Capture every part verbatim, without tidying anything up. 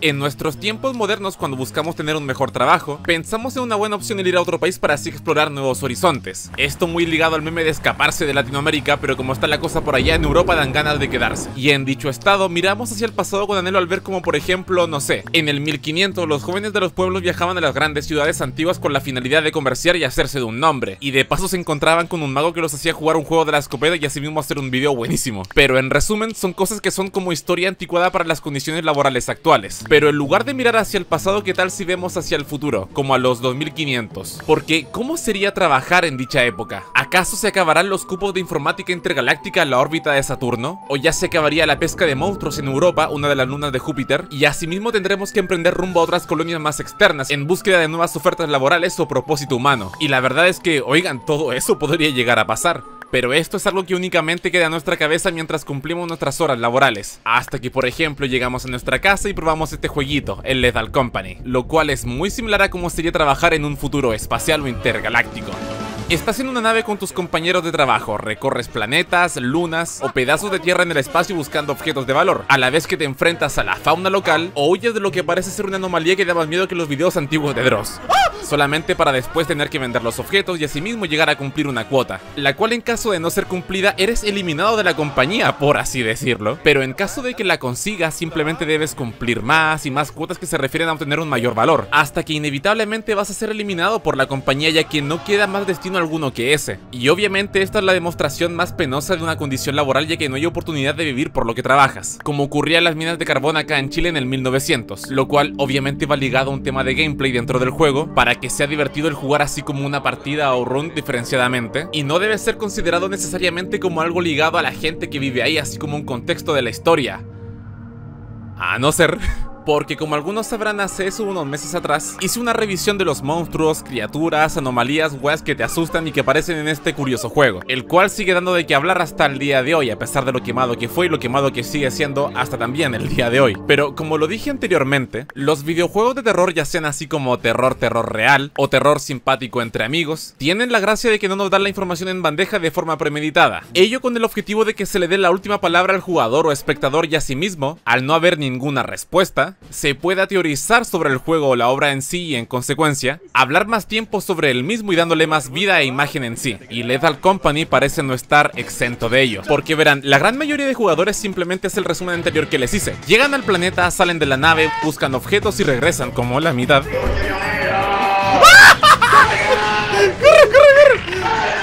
En nuestros tiempos modernos, cuando buscamos tener un mejor trabajo, pensamos en una buena opción el ir a otro país para así explorar nuevos horizontes. Esto muy ligado al meme de escaparse de Latinoamérica, pero como está la cosa por allá, en Europa dan ganas de quedarse. Y en dicho estado, miramos hacia el pasado con anhelo al ver como, por ejemplo, no sé, en el mil quinientos los jóvenes de los pueblos viajaban a las grandes ciudades antiguas con la finalidad de comerciar y hacerse de un nombre. Y de paso se encontraban con un mago que los hacía jugar un juego de la escopeta y asimismo hacer un video buenísimo. Pero en resumen, son cosas que son como historia anticuada para las condiciones laborales actuales. Pero en lugar de mirar hacia el pasado, ¿qué tal si vemos hacia el futuro? Como a los dos mil quinientos. Porque, ¿cómo sería trabajar en dicha época? ¿Acaso se acabarán los cupos de informática intergaláctica en la órbita de Saturno? ¿O ya se acabaría la pesca de monstruos en Europa, una de las lunas de Júpiter? Y asimismo tendremos que emprender rumbo a otras colonias más externas, en búsqueda de nuevas ofertas laborales o propósito humano. Y la verdad es que, oigan, todo eso podría llegar a pasar. Pero esto es algo que únicamente queda en nuestra cabeza mientras cumplimos nuestras horas laborales. Hasta que, por ejemplo, llegamos a nuestra casa y probamos este jueguito, el Lethal Company. Lo cual es muy similar a cómo sería trabajar en un futuro espacial o intergaláctico. Estás en una nave con tus compañeros de trabajo, recorres planetas, lunas o pedazos de tierra en el espacio buscando objetos de valor, a la vez que te enfrentas a la fauna local o huyes de lo que parece ser una anomalía que da más miedo que los videos antiguos de Dross, solamente para después tener que vender los objetos y asimismo llegar a cumplir una cuota, la cual en caso de no ser cumplida eres eliminado de la compañía, por así decirlo. Pero en caso de que la consigas, simplemente debes cumplir más y más cuotas que se refieren a obtener un mayor valor, hasta que inevitablemente vas a ser eliminado por la compañía, ya que no queda más destino alguno que ese. Y obviamente esta es la demostración más penosa de una condición laboral, ya que no hay oportunidad de vivir por lo que trabajas, como ocurría en las minas de carbón acá en Chile en el mil novecientos, lo cual obviamente va ligado a un tema de gameplay dentro del juego, para que sea divertido el jugar así como una partida o run diferenciadamente, y no debe ser considerado necesariamente como algo ligado a la gente que vive ahí, así como un contexto de la historia, a no ser... Porque como algunos sabrán, hace eso unos meses atrás hice una revisión de los monstruos, criaturas, anomalías, weas que te asustan y que aparecen en este curioso juego, el cual sigue dando de qué hablar hasta el día de hoy, a pesar de lo quemado que fue y lo quemado que sigue siendo hasta también el día de hoy. Pero como lo dije anteriormente, los videojuegos de terror, ya sean así como terror terror real o terror simpático entre amigos, tienen la gracia de que no nos dan la información en bandeja de forma premeditada, ello con el objetivo de que se le dé la última palabra al jugador o espectador, y asimismo, al no haber ninguna respuesta, se pueda teorizar sobre el juego o la obra en sí y en consecuencia hablar más tiempo sobre el mismo y dándole más vida e imagen en sí. Y Lethal Company parece no estar exento de ello, porque verán, la gran mayoría de jugadores simplemente es el resumen anterior que les hice. Llegan al planeta, salen de la nave, buscan objetos y regresan como la mitad. ¡Corre, corre, corre!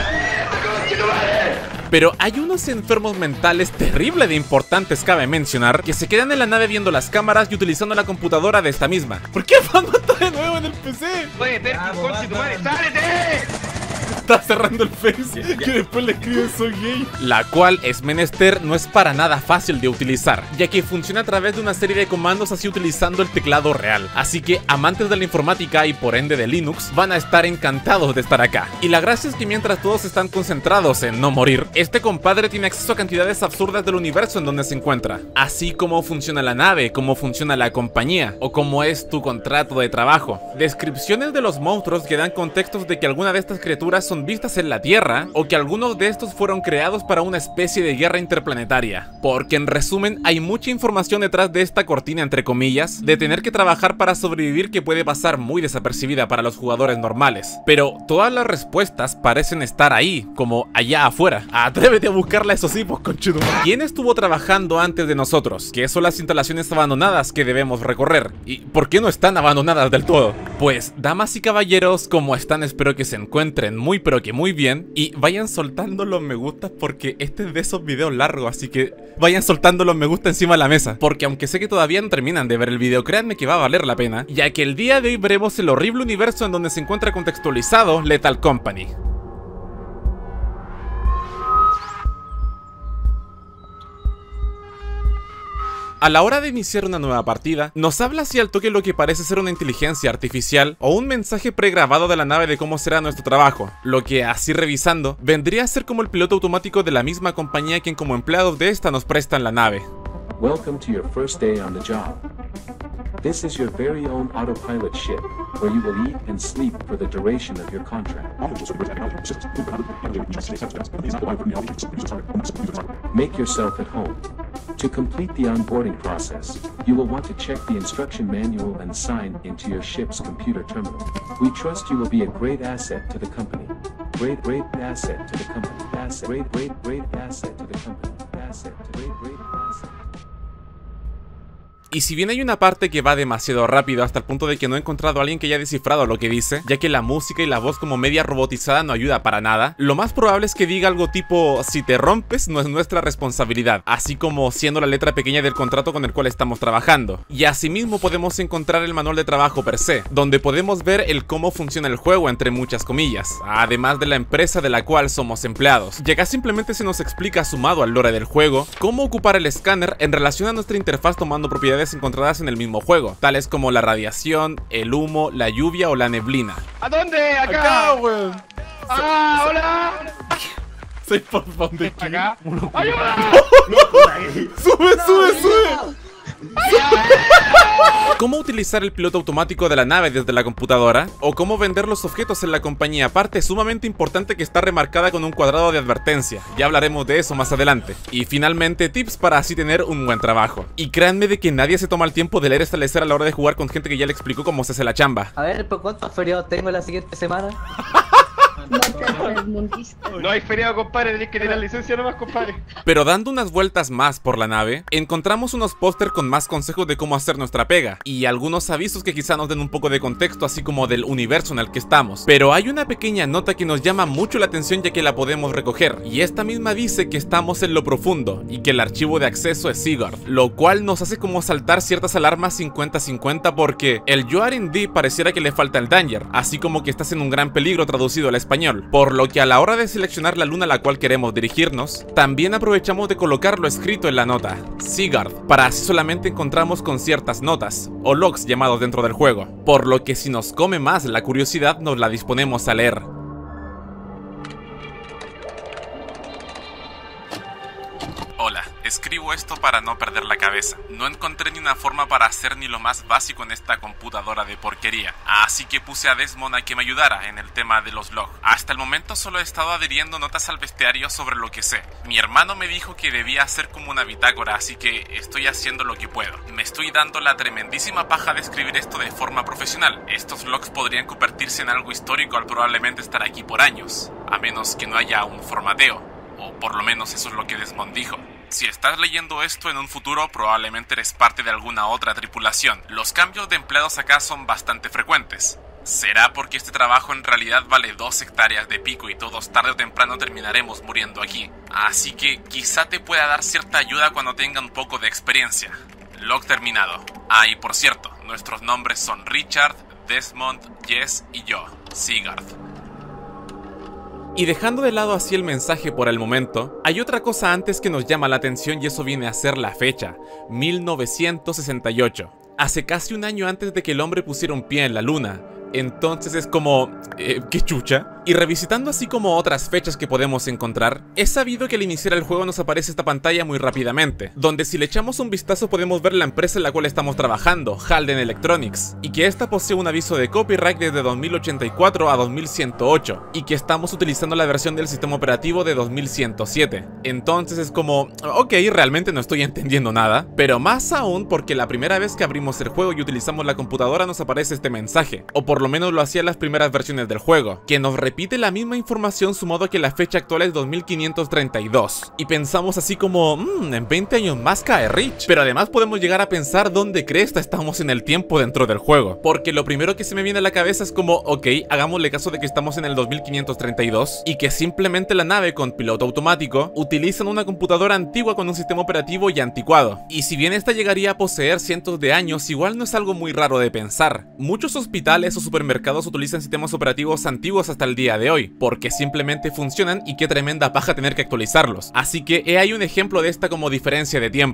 Pero hay unos enfermos mentales terrible de importantes, cabe mencionar, que se quedan en la nave viendo las cámaras y utilizando la computadora de esta misma. ¿Por qué Fan está de nuevo en el P C? Oye, Perkin, conche tu madre, ¡sálete! Está cerrando el Face, que después le escribe soy gay. La cual es menester no es para nada fácil de utilizar, ya que funciona a través de una serie de comandos, así utilizando el teclado real. Así que amantes de la informática y por ende de Linux van a estar encantados de estar acá. Y la gracia es que mientras todos están concentrados en no morir, este compadre tiene acceso a cantidades absurdas del universo en donde se encuentra, así como funciona la nave, cómo funciona la compañía o cómo es tu contrato de trabajo, descripciones de los monstruos que dan contextos de que alguna de estas criaturas son vistas en la Tierra o que algunos de estos fueron creados para una especie de guerra interplanetaria. Porque en resumen hay mucha información detrás de esta cortina, entre comillas, de tener que trabajar para sobrevivir, que puede pasar muy desapercibida para los jugadores normales. Pero todas las respuestas parecen estar ahí, como allá afuera. Atrévete a buscarla, eso sí, pues conchudo. ¿Quién estuvo trabajando antes de nosotros? ¿Qué son las instalaciones abandonadas que debemos recorrer? ¿Y por qué no están abandonadas del todo? Pues, damas y caballeros, ¿cómo están? Espero que se encuentren muy pero que muy bien, y vayan soltando los me gustas, porque este es de esos videos largos, así que vayan soltando los me gusta encima de la mesa, porque aunque sé que todavía no terminan de ver el video, créanme que va a valer la pena, ya que el día de hoy veremos el horrible universo en donde se encuentra contextualizado Lethal Company. A la hora de iniciar una nueva partida, nos habla así al toque lo que parece ser una inteligencia artificial o un mensaje pregrabado de la nave de cómo será nuestro trabajo, lo que, así revisando, vendría a ser como el piloto automático de la misma compañía quien como empleados de esta nos prestan la nave. Welcome to your first day on the job. This is your very own autopilot ship, where you will eat and sleep for the duration of your contract. Make yourself at home. To complete the onboarding process, you will want to check the instruction manual and sign into your ship's computer terminal. We trust you will be a great asset to the company. Great, great asset to the company. Asset, great, great, great asset to the company. Asset, great, great asset. Y si bien hay una parte que va demasiado rápido hasta el punto de que no he encontrado a alguien que haya descifrado lo que dice, ya que la música y la voz como media robotizada no ayuda para nada, lo más probable es que diga algo tipo: si te rompes no es nuestra responsabilidad, así como siendo la letra pequeña del contrato con el cual estamos trabajando. Y asimismo podemos encontrar el manual de trabajo per se, donde podemos ver el cómo funciona el juego entre muchas comillas, además de la empresa de la cual somos empleados. Y acá simplemente se nos explica, sumado al lore del juego, cómo ocupar el escáner en relación a nuestra interfaz tomando propiedades encontradas en el mismo juego, tales como la radiación, el humo, la lluvia o la neblina. ¿A dónde? Acá. Acá, weón. Ah, hola. Soy por dónde. Acá. ¡Ayuda! ¡Sube, sube, sube! ¿Cómo utilizar el piloto automático de la nave desde la computadora? ¿O cómo vender los objetos en la compañía? Parte sumamente importante que está remarcada con un cuadrado de advertencia. Ya hablaremos de eso más adelante. Y finalmente, tips para así tener un buen trabajo. Y créanme de que nadie se toma el tiempo de leer esta lecera a la hora de jugar con gente que ya le explicó cómo se hace la chamba. A ver, ¿cuántos feriados tengo la siguiente semana? No hay feriado, compadre, tenés que tener licencia nomás, compadre. Pero dando unas vueltas más por la nave, encontramos unos póster con más consejos de cómo hacer nuestra pega, y algunos avisos que quizá nos den un poco de contexto, así como del universo en el que estamos. Pero hay una pequeña nota que nos llama mucho la atención, ya que la podemos recoger, y esta misma dice que estamos en lo profundo, y que el archivo de acceso es Sigurd, lo cual nos hace como saltar ciertas alarmas cincuenta cincuenta, porque el You are in deep pareciera que le falta el danger, así como que estás en un gran peligro traducido al español, por lo que a la hora de seleccionar la luna a la cual queremos dirigirnos, también aprovechamos de colocarlo escrito en la nota, Sigurd, para así solamente encontramos con ciertas notas, o logs llamados dentro del juego, por lo que si nos come más la curiosidad nos la disponemos a leer. Hola, escribo esto para no perder la cabeza. No encontré ni una forma para hacer ni lo más básico en esta computadora de porquería, así que puse a Desmond a que me ayudara en el tema de los logs. Hasta el momento solo he estado adhiriendo notas al bestiario sobre lo que sé. Mi hermano me dijo que debía hacer como una bitácora, así que estoy haciendo lo que puedo. Me estoy dando la tremendísima paja de escribir esto de forma profesional. Estos logs podrían convertirse en algo histórico al probablemente estar aquí por años, a menos que no haya un formateo, o por lo menos eso es lo que Desmond dijo. Si estás leyendo esto en un futuro, probablemente eres parte de alguna otra tripulación. Los cambios de empleados acá son bastante frecuentes. ¿Será porque este trabajo en realidad vale dos hectáreas de pico y todos tarde o temprano terminaremos muriendo aquí? Así que quizá te pueda dar cierta ayuda cuando tenga un poco de experiencia. Log terminado. Ah, y por cierto, nuestros nombres son Richard, Desmond, Jess y yo, Sigurd. Y dejando de lado así el mensaje por el momento, hay otra cosa antes que nos llama la atención, y eso viene a ser la fecha, mil novecientos sesenta y ocho. Hace casi un año antes de que el hombre pusiera un pie en la luna. Entonces es como... Eh, ¿qué chucha? Y revisitando así como otras fechas que podemos encontrar, es sabido que al iniciar el juego nos aparece esta pantalla muy rápidamente, donde si le echamos un vistazo podemos ver la empresa en la cual estamos trabajando, Halden Electronics, y que esta posee un aviso de copyright desde dos mil ochenta y cuatro a dos mil ciento ocho, y que estamos utilizando la versión del sistema operativo de dos mil ciento siete. Entonces es como, ok, realmente no estoy entendiendo nada, pero más aún porque la primera vez que abrimos el juego y utilizamos la computadora nos aparece este mensaje, o por lo menos lo hacía en las primeras versiones del juego, que nos repite la misma información sumado a que la fecha actual es dos mil quinientos treinta y dos, y pensamos así como, mmm, en veinte años más cae Rich, pero además podemos llegar a pensar dónde cresta estamos en el tiempo dentro del juego, porque lo primero que se me viene a la cabeza es como, ok, hagámosle caso de que estamos en el dos mil quinientos treinta y dos, y que simplemente la nave con piloto automático utilizan una computadora antigua con un sistema operativo ya anticuado, y si bien esta llegaría a poseer cientos de años, igual no es algo muy raro de pensar. Muchos hospitales o supermercados utilizan sistemas operativos antiguos hasta el día de hoy, porque simplemente funcionan y qué tremenda paja tener que actualizarlos, así que he ahí un ejemplo de esta como diferencia de tiempo.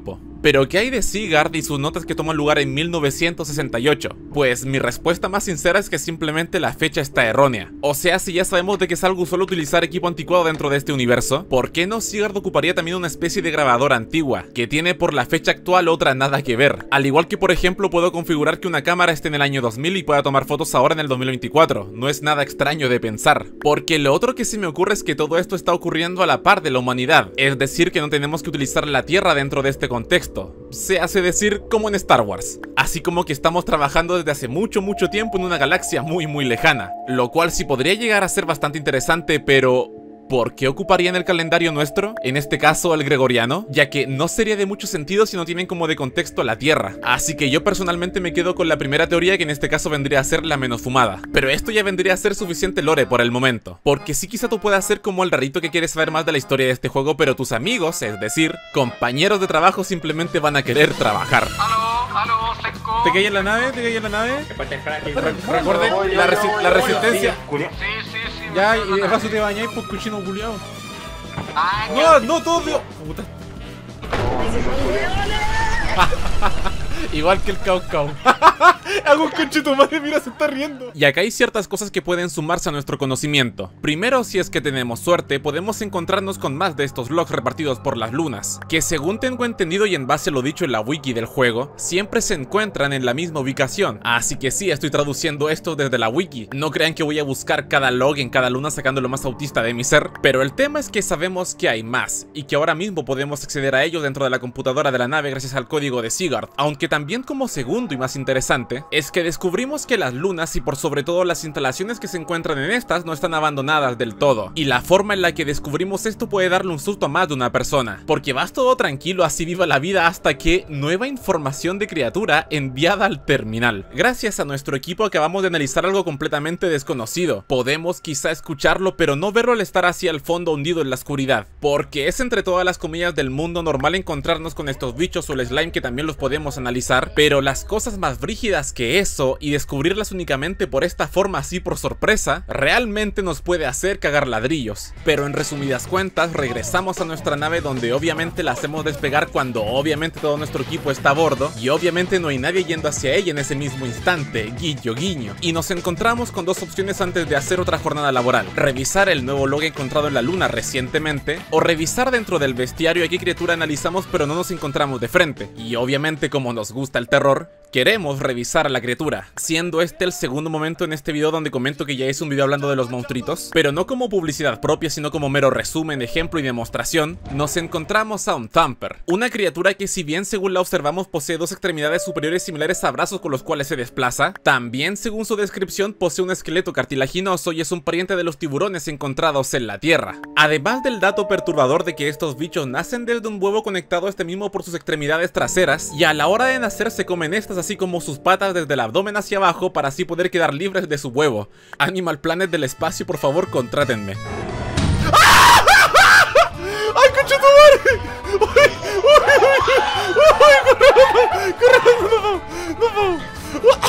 Pero ¿qué hay de Sigurd y sus notas que toman lugar en mil novecientos sesenta y ocho? Pues mi respuesta más sincera es que simplemente la fecha está errónea. O sea, si ya sabemos de que es algo usual utilizar equipo anticuado dentro de este universo, ¿por qué no Sigurd ocuparía también una especie de grabadora antigua, que tiene por la fecha actual otra nada que ver? Al igual que por ejemplo puedo configurar que una cámara esté en el año dos mil y pueda tomar fotos ahora en el dos mil veinticuatro, no es nada extraño de pensar. Porque lo otro que se me ocurre es que todo esto está ocurriendo a la par de la humanidad, es decir que no tenemos que utilizar la Tierra dentro de este contexto, se hace decir como en Star Wars, así como que estamos trabajando desde hace mucho mucho tiempo en una galaxia muy muy lejana, lo cual sí podría llegar a ser bastante interesante, pero ¿por qué ocuparían el calendario nuestro? En este caso el gregoriano, ya que no sería de mucho sentido si no tienen como de contexto la Tierra. Así que yo personalmente me quedo con la primera teoría, que en este caso vendría a ser la menos fumada. Pero esto ya vendría a ser suficiente lore por el momento, porque sí quizá tú puedas ser como el rarito que quiere saber más de la historia de este juego, pero tus amigos, es decir, compañeros de trabajo, simplemente van a querer trabajar. Aló, aló, seco. ¿Te caí en la nave? ¿Te caí en la nave? Recuerden, la, resi la resistencia. Sí, sí, sí. Ya, y de paso te bañáis por cochino culiao. Ah, No, no, todo Dios. Puta. Igual que el Cau Cau. Hago un conchito madre, mira, se está riendo. Y acá hay ciertas cosas que pueden sumarse a nuestro conocimiento. Primero, si es que tenemos suerte, podemos encontrarnos con más de estos logs repartidos por las lunas, que según tengo entendido y en base a lo dicho en la wiki del juego, siempre se encuentran en la misma ubicación. Así que sí, estoy traduciendo esto desde la wiki. No crean que voy a buscar cada log en cada luna sacando lo más autista de mi ser, pero el tema es que sabemos que hay más, y que ahora mismo podemos acceder a ellos dentro de la computadora de la nave gracias al código de Sigurd. Aunque también como segundo y más interesante, es que descubrimos que las lunas y por sobre todo las instalaciones que se encuentran en estas no están abandonadas del todo, y la forma en la que descubrimos esto puede darle un susto a más de una persona, porque vas todo tranquilo, así viva la vida, hasta que nueva información de criatura enviada al terminal. Gracias a nuestro equipo acabamos de analizar algo completamente desconocido. Podemos quizá escucharlo pero no verlo al estar hacia el fondo hundido en la oscuridad, porque es entre todas las comillas del mundo normal encontrarnos con estos bichos o el slime, que también los podemos analizar, pero las cosas más brígidas que eso y descubrirlas únicamente por esta forma así por sorpresa, realmente nos puede hacer cagar ladrillos. Pero en resumidas cuentas, regresamos a nuestra nave, donde obviamente la hacemos despegar cuando obviamente todo nuestro equipo está a bordo y obviamente no hay nadie yendo hacia ella en ese mismo instante, guiño guiño, y nos encontramos con dos opciones antes de hacer otra jornada laboral: revisar el nuevo log encontrado en la luna recientemente, o revisar dentro del bestiario a qué criatura analizamos pero no nos encontramos de frente. Y obviamente, como nos gusta el terror, queremos revisar a la criatura, siendo este el segundo momento en este video donde comento que ya hice un video hablando de los monstruitos, pero no como publicidad propia, sino como mero resumen, ejemplo y demostración. Nos encontramos a un Thumper, una criatura que, si bien según la observamos posee dos extremidades superiores similares a brazos con los cuales se desplaza, también según su descripción posee un esqueleto cartilaginoso y es un pariente de los tiburones encontrados en la tierra. Además del dato perturbador de que estos bichos nacen desde un huevo conectado a este mismo por sus extremidades traseras, y a la hora de nacer se comen estas así como sus patas desde el abdomen hacia abajo para así poder quedar libres de su huevo. Animal Planet del espacio, por favor, contrátenme. ¡Ay, concha tu madre! ¡Uy, uy, uy! ¡Uy, corre, no puedo! ¡No puedo!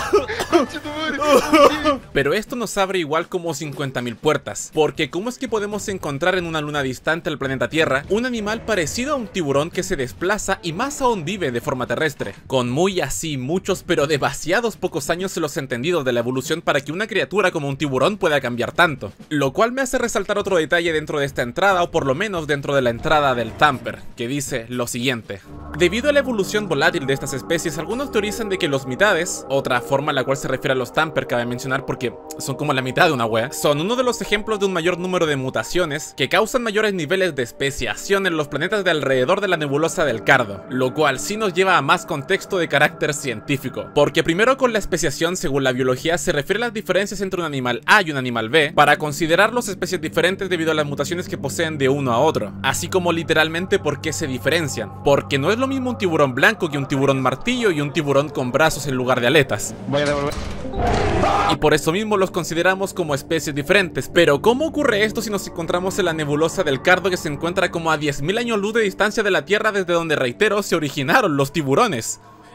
Pero esto nos abre igual como cincuenta mil puertas, porque ¿cómo es que podemos encontrar en una luna distante al planeta Tierra un animal parecido a un tiburón que se desplaza y más aún vive de forma terrestre, con muy así muchos pero demasiados pocos años en los entendidos de la evolución para que una criatura como un tiburón pueda cambiar tanto? Lo cual me hace resaltar otro detalle dentro de esta entrada, o por lo menos dentro de la entrada del Thumper, que dice lo siguiente: debido a la evolución volátil de estas especies, algunos teorizan de que los mitades, otra forma a la cual se refiere a los Thumper, cabe mencionar porque son como la mitad de una wea, son uno de los ejemplos de un mayor número de mutaciones que causan mayores niveles de especiación en los planetas de alrededor de la nebulosa del Cardo, lo cual sí nos lleva a más contexto de carácter científico, porque primero con la especiación, según la biología, se refiere a las diferencias entre un animal A y un animal B, para considerarlos especies diferentes debido a las mutaciones que poseen de uno a otro, así como literalmente por qué se diferencian, porque no es lo mismo un tiburón blanco que un tiburón martillo y un tiburón con brazos en lugar de aletas. Voy a devolver. Y por eso mismo los consideramos como especies diferentes. Pero ¿cómo ocurre esto si nos encontramos en la nebulosa del Cardo, que se encuentra como a diez mil años luz de distancia de la Tierra, desde donde, reitero, se originaron los tiburones?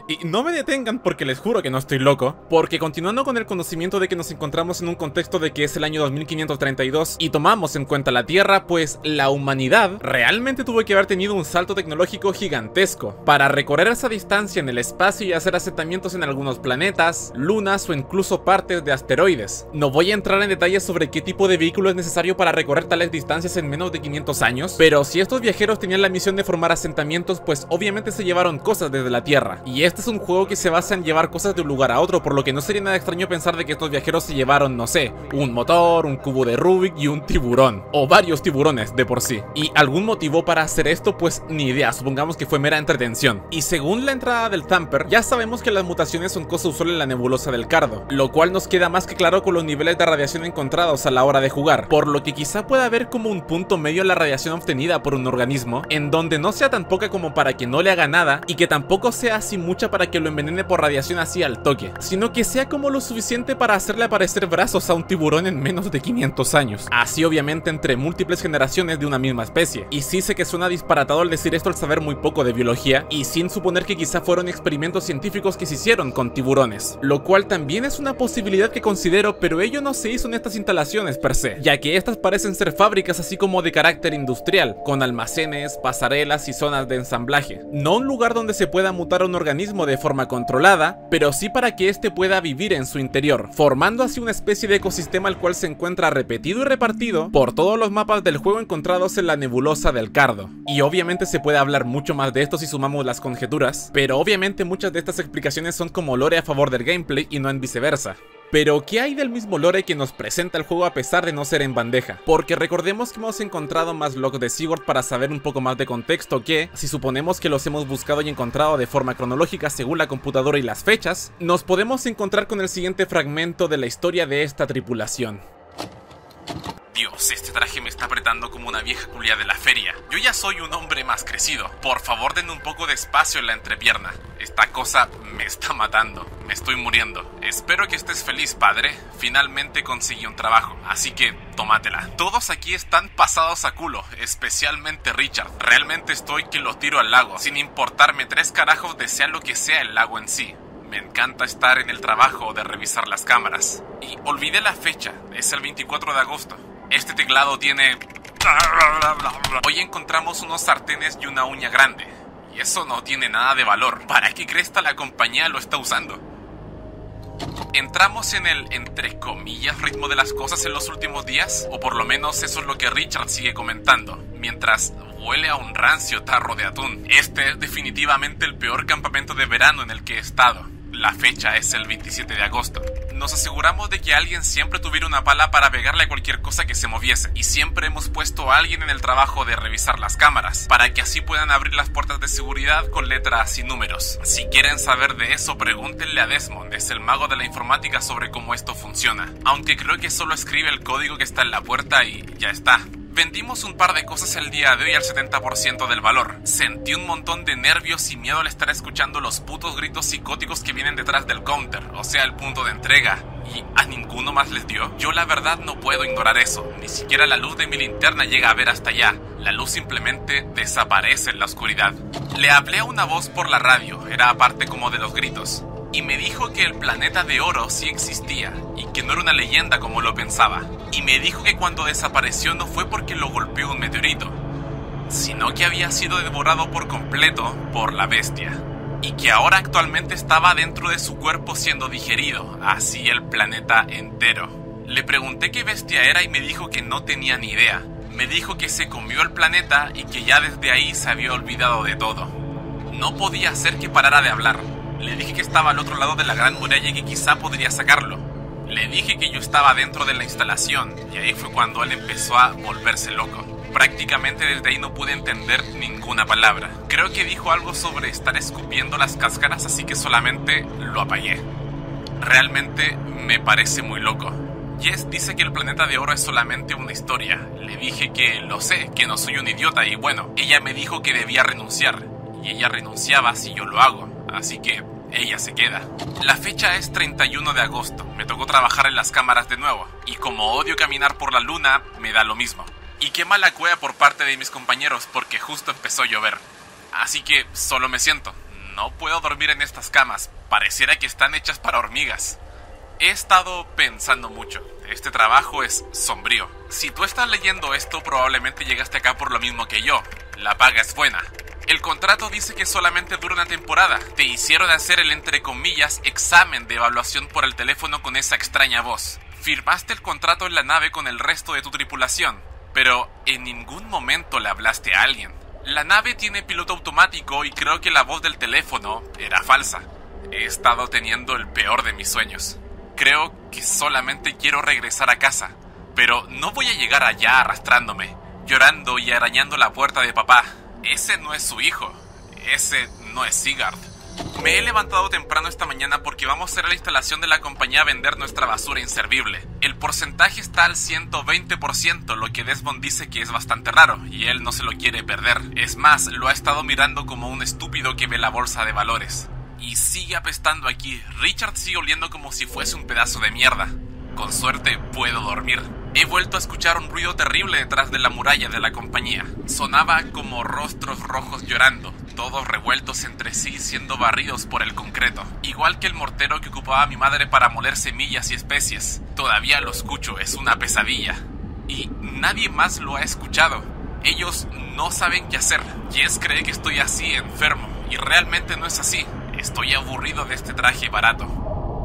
Y no me detengan porque les juro que no estoy loco, porque continuando con el conocimiento de que nos encontramos en un contexto de que es el año dos mil quinientos treinta y dos y tomamos en cuenta la Tierra, pues la humanidad realmente tuvo que haber tenido un salto tecnológico gigantesco para recorrer esa distancia en el espacio y hacer asentamientos en algunos planetas, lunas o incluso partes de asteroides. No voy a entrar en detalles sobre qué tipo de vehículo es necesario para recorrer tales distancias en menos de quinientos años, pero si estos viajeros tenían la misión de formar asentamientos, pues obviamente se llevaron cosas desde la Tierra. Y este es un juego que se basa en llevar cosas de un lugar a otro, por lo que no sería nada extraño pensar de que estos viajeros se llevaron, no sé, un motor, un cubo de Rubik y un tiburón, o varios tiburones de por sí. Y algún motivo para hacer esto, pues ni idea, supongamos que fue mera entretención. Y según la entrada del Thumper, ya sabemos que las mutaciones son cosa usual en la nebulosa del Cardo, lo cual nos queda más que claro con los niveles de radiación encontrados a la hora de jugar, por lo que quizá pueda haber como un punto medio la radiación obtenida por un organismo, en donde no sea tan poca como para que no le haga nada, y que tampoco sea así mucha para que lo envenene por radiación así al toque, sino que sea como lo suficiente para hacerle aparecer brazos a un tiburón en menos de quinientos años, así obviamente entre múltiples generaciones de una misma especie. Y sí sé que suena disparatado al decir esto al saber muy poco de biología, y sin suponer que quizá fueron experimentos científicos que se hicieron con tiburones, lo cual también es una posibilidad que considero, pero ello no se hizo en estas instalaciones per se, ya que estas parecen ser fábricas así como de carácter industrial, con almacenes, pasarelas y zonas de ensamblaje. No un lugar donde se pueda mutar a un organismo de forma controlada, pero sí para que éste pueda vivir en su interior, formando así una especie de ecosistema el cual se encuentra repetido y repartido por todos los mapas del juego encontrados en la nebulosa del Cardo. Y obviamente se puede hablar mucho más de esto si sumamos las conjeturas, pero obviamente muchas de estas explicaciones son como lore a favor del gameplay y no en viceversa. Pero ¿qué hay del mismo lore que nos presenta el juego a pesar de no ser en bandeja? Porque recordemos que hemos encontrado más logs de Sigurd para saber un poco más de contexto que, si suponemos que los hemos buscado y encontrado de forma cronológica según la computadora y las fechas, nos podemos encontrar con el siguiente fragmento de la historia de esta tripulación. Dios, este traje me está apretando como una vieja culia de la feria. Yo ya soy un hombre más crecido. Por favor, denme un poco de espacio en la entrepierna. Esta cosa me está matando. Me estoy muriendo. Espero que estés feliz, padre. Finalmente conseguí un trabajo, así que tómatela. Todos aquí están pasados a culo, especialmente Richard. Realmente estoy que lo tiro al lago, sin importarme tres carajos de sea lo que sea el lago en sí. Me encanta estar en el trabajo de revisar las cámaras. Y olvidé la fecha, es el veinticuatro de agosto. Este teclado tiene... Hoy encontramos unos sartenes y una uña grande. Y eso no tiene nada de valor. ¿Para qué cresta la compañía lo está usando? ¿Entramos en el, entre comillas, ritmo de las cosas en los últimos días? O por lo menos eso es lo que Richard sigue comentando, mientras huele a un rancio tarro de atún. Este es definitivamente el peor campamento de verano en el que he estado. La fecha es el veintisiete de agosto. Nos aseguramos de que alguien siempre tuviera una pala para pegarle a cualquier cosa que se moviese, y siempre hemos puesto a alguien en el trabajo de revisar las cámaras, para que así puedan abrir las puertas de seguridad con letras y números. Si quieren saber de eso, pregúntenle a Desmond, es el mago de la informática, sobre cómo esto funciona, aunque creo que solo escribe el código que está en la puerta y ya está. Vendimos un par de cosas el día de hoy al setenta por ciento del valor. Sentí un montón de nervios y miedo al estar escuchando los putos gritos psicóticos que vienen detrás del counter, o sea, el punto de entrega. ¿Y a ninguno más les dio? Yo la verdad no puedo ignorar eso. Ni siquiera la luz de mi linterna llega a ver hasta allá. La luz simplemente desaparece en la oscuridad. Le hablé a una voz por la radio, era aparte como de los gritos, y me dijo que el planeta de oro sí existía, y que no era una leyenda como lo pensaba. Y me dijo que cuando desapareció no fue porque lo golpeó un meteorito, sino que había sido devorado por completo por la bestia, y que ahora actualmente estaba dentro de su cuerpo siendo digerido, así el planeta entero. Le pregunté qué bestia era y me dijo que no tenía ni idea. Me dijo que se comió el planeta y que ya desde ahí se había olvidado de todo. No podía hacer que parara de hablar. Le dije que estaba al otro lado de la gran muralla y que quizá podría sacarlo. Le dije que yo estaba dentro de la instalación, y ahí fue cuando él empezó a volverse loco. Prácticamente desde ahí no pude entender ninguna palabra. Creo que dijo algo sobre estar escupiendo las cáscaras, así que solamente lo apagué. Realmente me parece muy loco. Jess dice que el planeta de oro es solamente una historia. Le dije que lo sé, que no soy un idiota, y bueno, ella me dijo que debía renunciar, y ella renunciaba si yo lo hago, así que ella se queda. La fecha es treinta y uno de agosto, me tocó trabajar en las cámaras de nuevo, y como odio caminar por la luna, me da lo mismo. Y qué mala cueva por parte de mis compañeros porque justo empezó a llover, así que solo me siento, No puedo dormir en estas camas, pareciera que están hechas para hormigas. He estado pensando mucho, este trabajo es sombrío. Si tú estás leyendo esto, probablemente llegaste acá por lo mismo que yo, la paga es buena. El contrato dice que solamente dura una temporada. Te hicieron hacer el, entre comillas, examen de evaluación por el teléfono con esa extraña voz. Firmaste el contrato en la nave con el resto de tu tripulación, pero en ningún momento le hablaste a alguien. La nave tiene piloto automático y creo que la voz del teléfono era falsa. He estado teniendo el peor de mis sueños. Creo que solamente quiero regresar a casa, pero no voy a llegar allá arrastrándome, llorando y arañando la puerta de papá. Ese no es su hijo, ese no es Sigurd. Me he levantado temprano esta mañana porque vamos a hacer la instalación de la compañía a vender nuestra basura inservible. El porcentaje está al ciento veinte por ciento, lo que Desmond dice que es bastante raro, y él no se lo quiere perder. Es más, lo ha estado mirando como un estúpido que ve la bolsa de valores. Y sigue apestando aquí. Richard sigue oliendo como si fuese un pedazo de mierda. Con suerte puedo dormir. He vuelto a escuchar un ruido terrible detrás de la muralla de la compañía. Sonaba como rostros rojos llorando, todos revueltos entre sí siendo barridos por el concreto. Igual que el mortero que ocupaba mi madre para moler semillas y especies. Todavía lo escucho, es una pesadilla. Y nadie más lo ha escuchado. Ellos no saben qué hacer. Jess cree que estoy así enfermo, y realmente no es así. Estoy aburrido de este traje barato.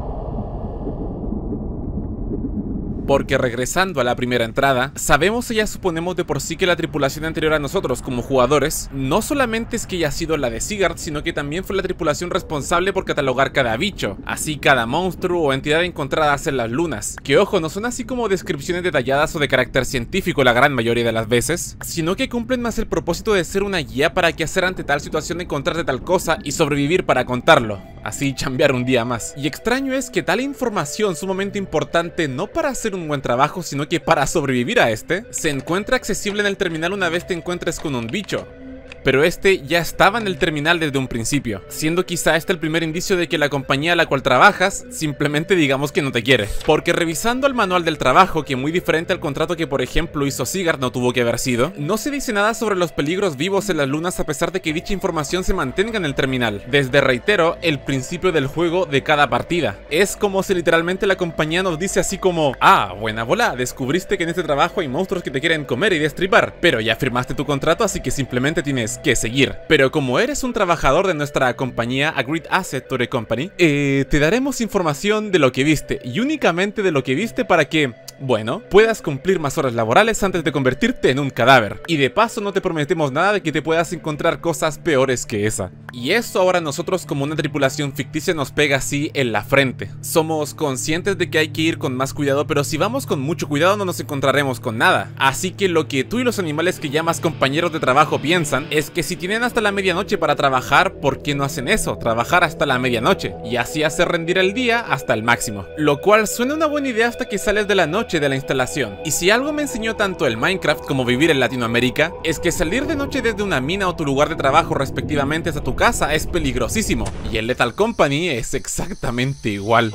Porque regresando a la primera entrada, sabemos y ya suponemos de por sí que la tripulación anterior a nosotros como jugadores, no solamente es que haya sido la de Sigurd, sino que también fue la tripulación responsable por catalogar cada bicho, así cada monstruo o entidad encontrada en las lunas, que ojo, no son así como descripciones detalladas o de carácter científico la gran mayoría de las veces, sino que cumplen más el propósito de ser una guía para qué hacer ante tal situación de encontrarte tal cosa y sobrevivir para contarlo, así chambear un día más. Y extraño es que tal información sumamente importante no para hacer un buen trabajo, sino que para sobrevivir a este, se encuentra accesible en el terminal una vez te encuentres con un bicho. Pero este ya estaba en el terminal desde un principio, siendo quizá este el primer indicio de que la compañía a la cual trabajas simplemente digamos que no te quiere. Porque revisando el manual del trabajo, que muy diferente al contrato que por ejemplo hizo Sigurd no tuvo que haber sido, no se dice nada sobre los peligros vivos en las lunas a pesar de que dicha información se mantenga en el terminal, desde, reitero, el principio del juego de cada partida. Es como si literalmente la compañía nos dice así como: ah, buena bola, descubriste que en este trabajo hay monstruos que te quieren comer y destripar, pero ya firmaste tu contrato así que simplemente tienes que seguir. Pero como eres un trabajador de nuestra compañía, a Great Asset to the Company, eh, te daremos información de lo que viste, y únicamente de lo que viste para que, bueno, puedas cumplir más horas laborales antes de convertirte en un cadáver. Y de paso no te prometemos nada de que te puedas encontrar cosas peores que esa. Y eso ahora nosotros como una tripulación ficticia nos pega así en la frente. Somos conscientes de que hay que ir con más cuidado, pero si vamos con mucho cuidado no nos encontraremos con nada. Así que lo que tú y los animales que llamas compañeros de trabajo piensan es que si tienen hasta la medianoche para trabajar, ¿por qué no hacen eso? Trabajar hasta la medianoche y así hacer rendir el día hasta el máximo. Lo cual suena una buena idea hasta que sales de la noche de la instalación. Y si algo me enseñó tanto el Minecraft como vivir en Latinoamérica, es que salir de noche desde una mina o tu lugar de trabajo respectivamente hasta tu casa es peligrosísimo. Y en Lethal Company es exactamente igual.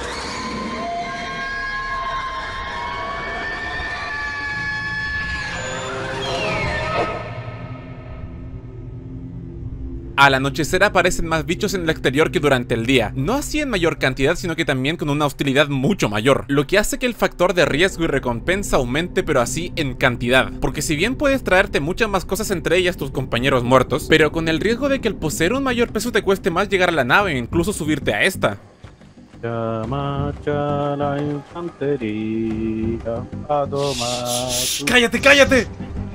Al anochecer aparecen más bichos en el exterior que durante el día, no así en mayor cantidad sino que también con una hostilidad mucho mayor, lo que hace que el factor de riesgo y recompensa aumente pero así en cantidad, porque si bien puedes traerte muchas más cosas entre ellas tus compañeros muertos, pero con el riesgo de que el poseer un mayor peso te cueste más llegar a la nave e incluso subirte a esta. Ya marcha la infantería a tomar... ¡Cállate, cállate!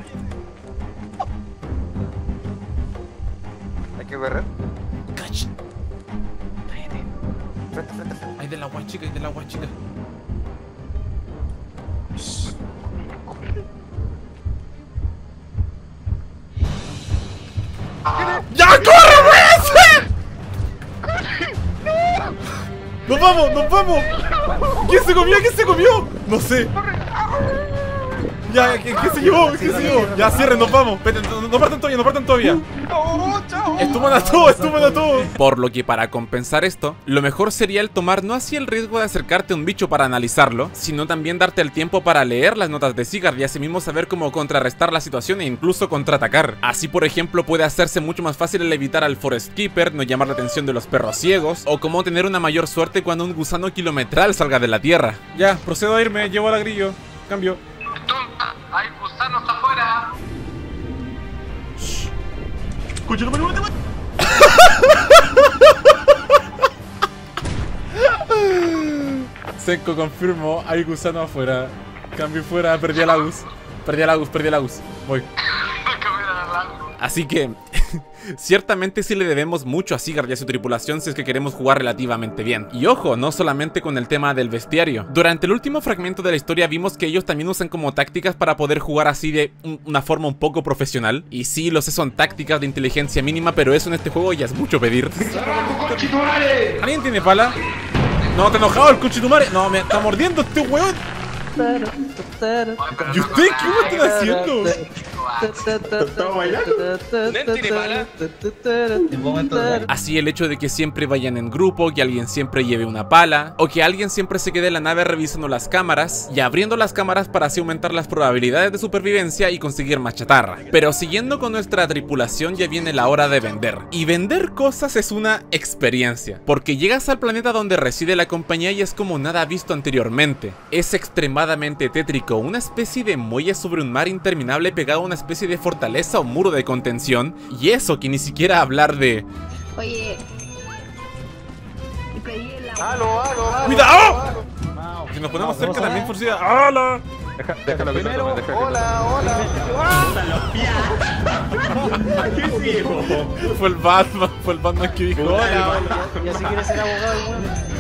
¿Hay que correr? Cach. Cállate. Frente, frente, frente. Hay del agua chica, hay del agua chica. ¡Ya, corre, wey! ¡Nos vamos, nos vamos! ¿Quién se comió? ¿Quién se comió? No sé. Ya, ¿qué, qué se llevó? ¿Qué se llevó? Ya, cierren, nos vamos. Vete, no, no partan todavía, no partan todavía. Estuman a todo, estuman a todo. Por lo que para compensar esto, lo mejor sería el tomar no así el riesgo de acercarte a un bicho para analizarlo, sino también darte el tiempo para leer las notas de Sigurd y asimismo saber cómo contrarrestar la situación e incluso contraatacar. Así, por ejemplo, puede hacerse mucho más fácil el evitar al Forest Keeper, no llamar la atención de los perros ciegos, o cómo tener una mayor suerte cuando un gusano kilometral salga de la tierra. Ya, procedo a irme, llevo al agrillo. Cambio. Hay gusanos afuera. Escucha, no me lo Seco, confirmo, hay gusano afuera. Cambio fuera, perdí a Lagus. Perdí a Lagus, perdí a Lagus. Voy. Así que, ciertamente sí le debemos mucho a Sigurd y a su tripulación si es que queremos jugar relativamente bien. Y ojo, no solamente con el tema del bestiario. Durante el último fragmento de la historia vimos que ellos también usan como tácticas para poder jugar así de un, una forma un poco profesional. Y sí, lo sé, son tácticas de inteligencia mínima, pero eso en este juego ya es mucho pedir. ¿Alguien tiene pala? No, te enojado el conchetumare. No, me está mordiendo este huevón. ¿Y usted qué me están haciendo? Así el hecho de que siempre vayan en grupo, que alguien siempre lleve una pala, o que alguien siempre se quede en la nave revisando las cámaras y abriendo las cámaras para así aumentar las probabilidades de supervivencia y conseguir más chatarra. Pero siguiendo con nuestra tripulación, ya viene la hora de vender. Y vender cosas es una experiencia, porque llegas al planeta donde reside la compañía y es como nada visto anteriormente. Es extremadamente tétrico, una especie de muelle sobre un mar interminable pegado a una especie de fortaleza o muro de contención, y eso que ni siquiera hablar de... Oye. ¡Halo, halo, halo! ¡Cuidado! Si nos ponemos cerca también por si... ¡Hala! Deja, déjalo que se Primero, tome, deja que hola, hola. ¿Qué ciego? Fue el Batman, fue el Batman que dijo... Hola, hola. Y así quiere ser abogado, weón.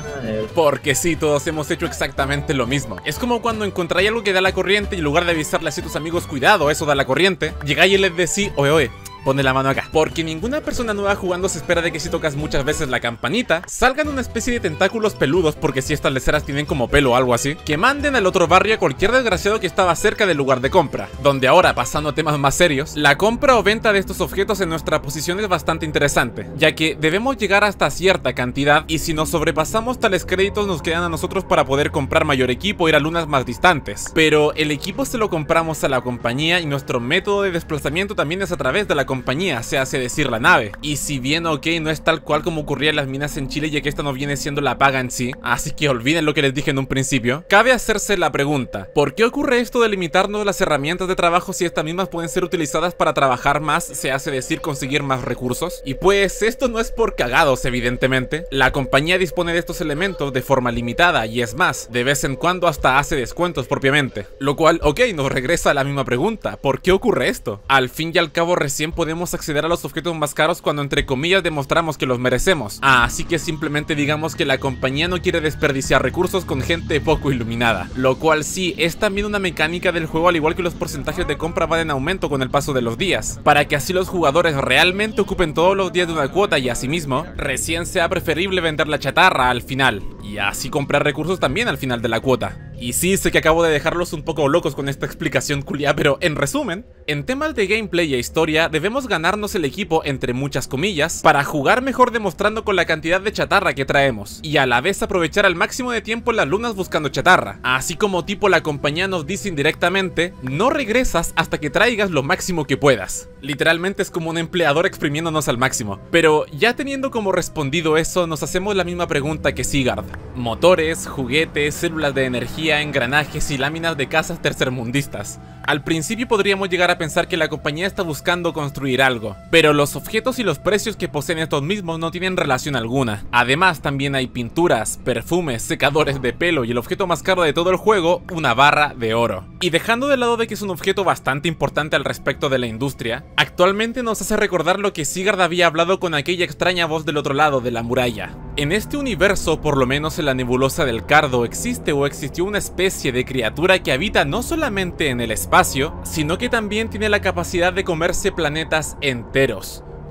Porque sí, todos hemos hecho exactamente lo mismo. Es como cuando encontráis algo que da la corriente y en lugar de avisarle así a tus amigos, cuidado, eso da la corriente, llegáis y les decís, oye, oye, pone la mano acá. Porque ninguna persona nueva jugando se espera de que si tocas muchas veces la campanita, salgan una especie de tentáculos peludos, porque si estas leceras tienen como pelo o algo así, que manden al otro barrio a cualquier desgraciado que estaba cerca del lugar de compra. Donde ahora, pasando a temas más serios, la compra o venta de estos objetos en nuestra posición es bastante interesante, ya que debemos llegar hasta cierta cantidad y si nos sobrepasamos tales créditos nos quedan a nosotros para poder comprar mayor equipo o ir a lunas más distantes. Pero el equipo se lo compramos a la compañía y nuestro método de desplazamiento también es a través de la compañía, se hace decir la nave. Y si bien ok, no es tal cual como ocurría en las minas en Chile, ya que esta no viene siendo la paga en sí, así que olviden lo que les dije en un principio, cabe hacerse la pregunta, ¿por qué ocurre esto de limitarnos las herramientas de trabajo si estas mismas pueden ser utilizadas para trabajar más, se hace decir conseguir más recursos? Y pues esto no es por cagados, evidentemente. La compañía dispone de estos elementos de forma limitada y es más, de vez en cuando hasta hace descuentos propiamente. Lo cual, ok, nos regresa a la misma pregunta, ¿por qué ocurre esto? Al fin y al cabo recién podemos acceder a los objetos más caros cuando entre comillas demostramos que los merecemos. Ah, así que simplemente digamos que la compañía no quiere desperdiciar recursos con gente poco iluminada. Lo cual sí, es también una mecánica del juego, al igual que los porcentajes de compra van en aumento con el paso de los días, para que así los jugadores realmente ocupen todos los días de una cuota y asimismo, recién sea preferible vender la chatarra al final, y así comprar recursos también al final de la cuota. Y sí, sé que acabo de dejarlos un poco locos con esta explicación culia, pero en resumen, en temas de gameplay e historia, debemos ganarnos el equipo entre muchas comillas, para jugar mejor demostrando con la cantidad de chatarra que traemos, y a la vez aprovechar al máximo de tiempo en las lunas buscando chatarra. Así como tipo la compañía nos dice indirectamente, no regresas hasta que traigas lo máximo que puedas. Literalmente es como un empleador exprimiéndonos al máximo. Pero ya teniendo como respondido eso, nos hacemos la misma pregunta que Sigurd. Motores, juguetes, células de energía, engranajes y láminas de casas tercermundistas. Al principio podríamos llegar a pensar que la compañía está buscando construir algo, pero los objetos y los precios que poseen estos mismos no tienen relación alguna. Además también hay pinturas, perfumes, secadores de pelo y el objeto más caro de todo el juego, una barra de oro. Y dejando de lado de que es un objeto bastante importante al respecto de la industria, actualmente nos hace recordar lo que Sigurd había hablado con aquella extraña voz del otro lado de la muralla. En este universo, por lo menos en la nebulosa del Cardo, existe o existió una especie de criatura que habita no solamente en el espacio, sino que también tiene la capacidad de comerse planetas enteros.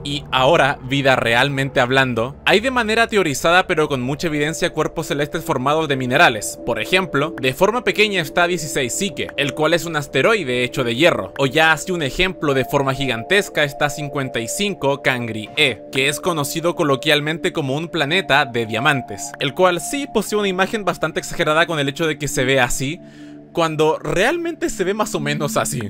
Y ahora, vida realmente hablando, hay de manera teorizada pero con mucha evidencia cuerpos celestes formados de minerales. Por ejemplo, de forma pequeña está dieciséis Psyche, el cual es un asteroide hecho de hierro. O ya así un ejemplo de forma gigantesca está cincuenta y cinco Cangri E, que es conocido coloquialmente como un planeta de diamantes, el cual sí posee una imagen bastante exagerada con el hecho de que se ve así, cuando realmente se ve más o menos así.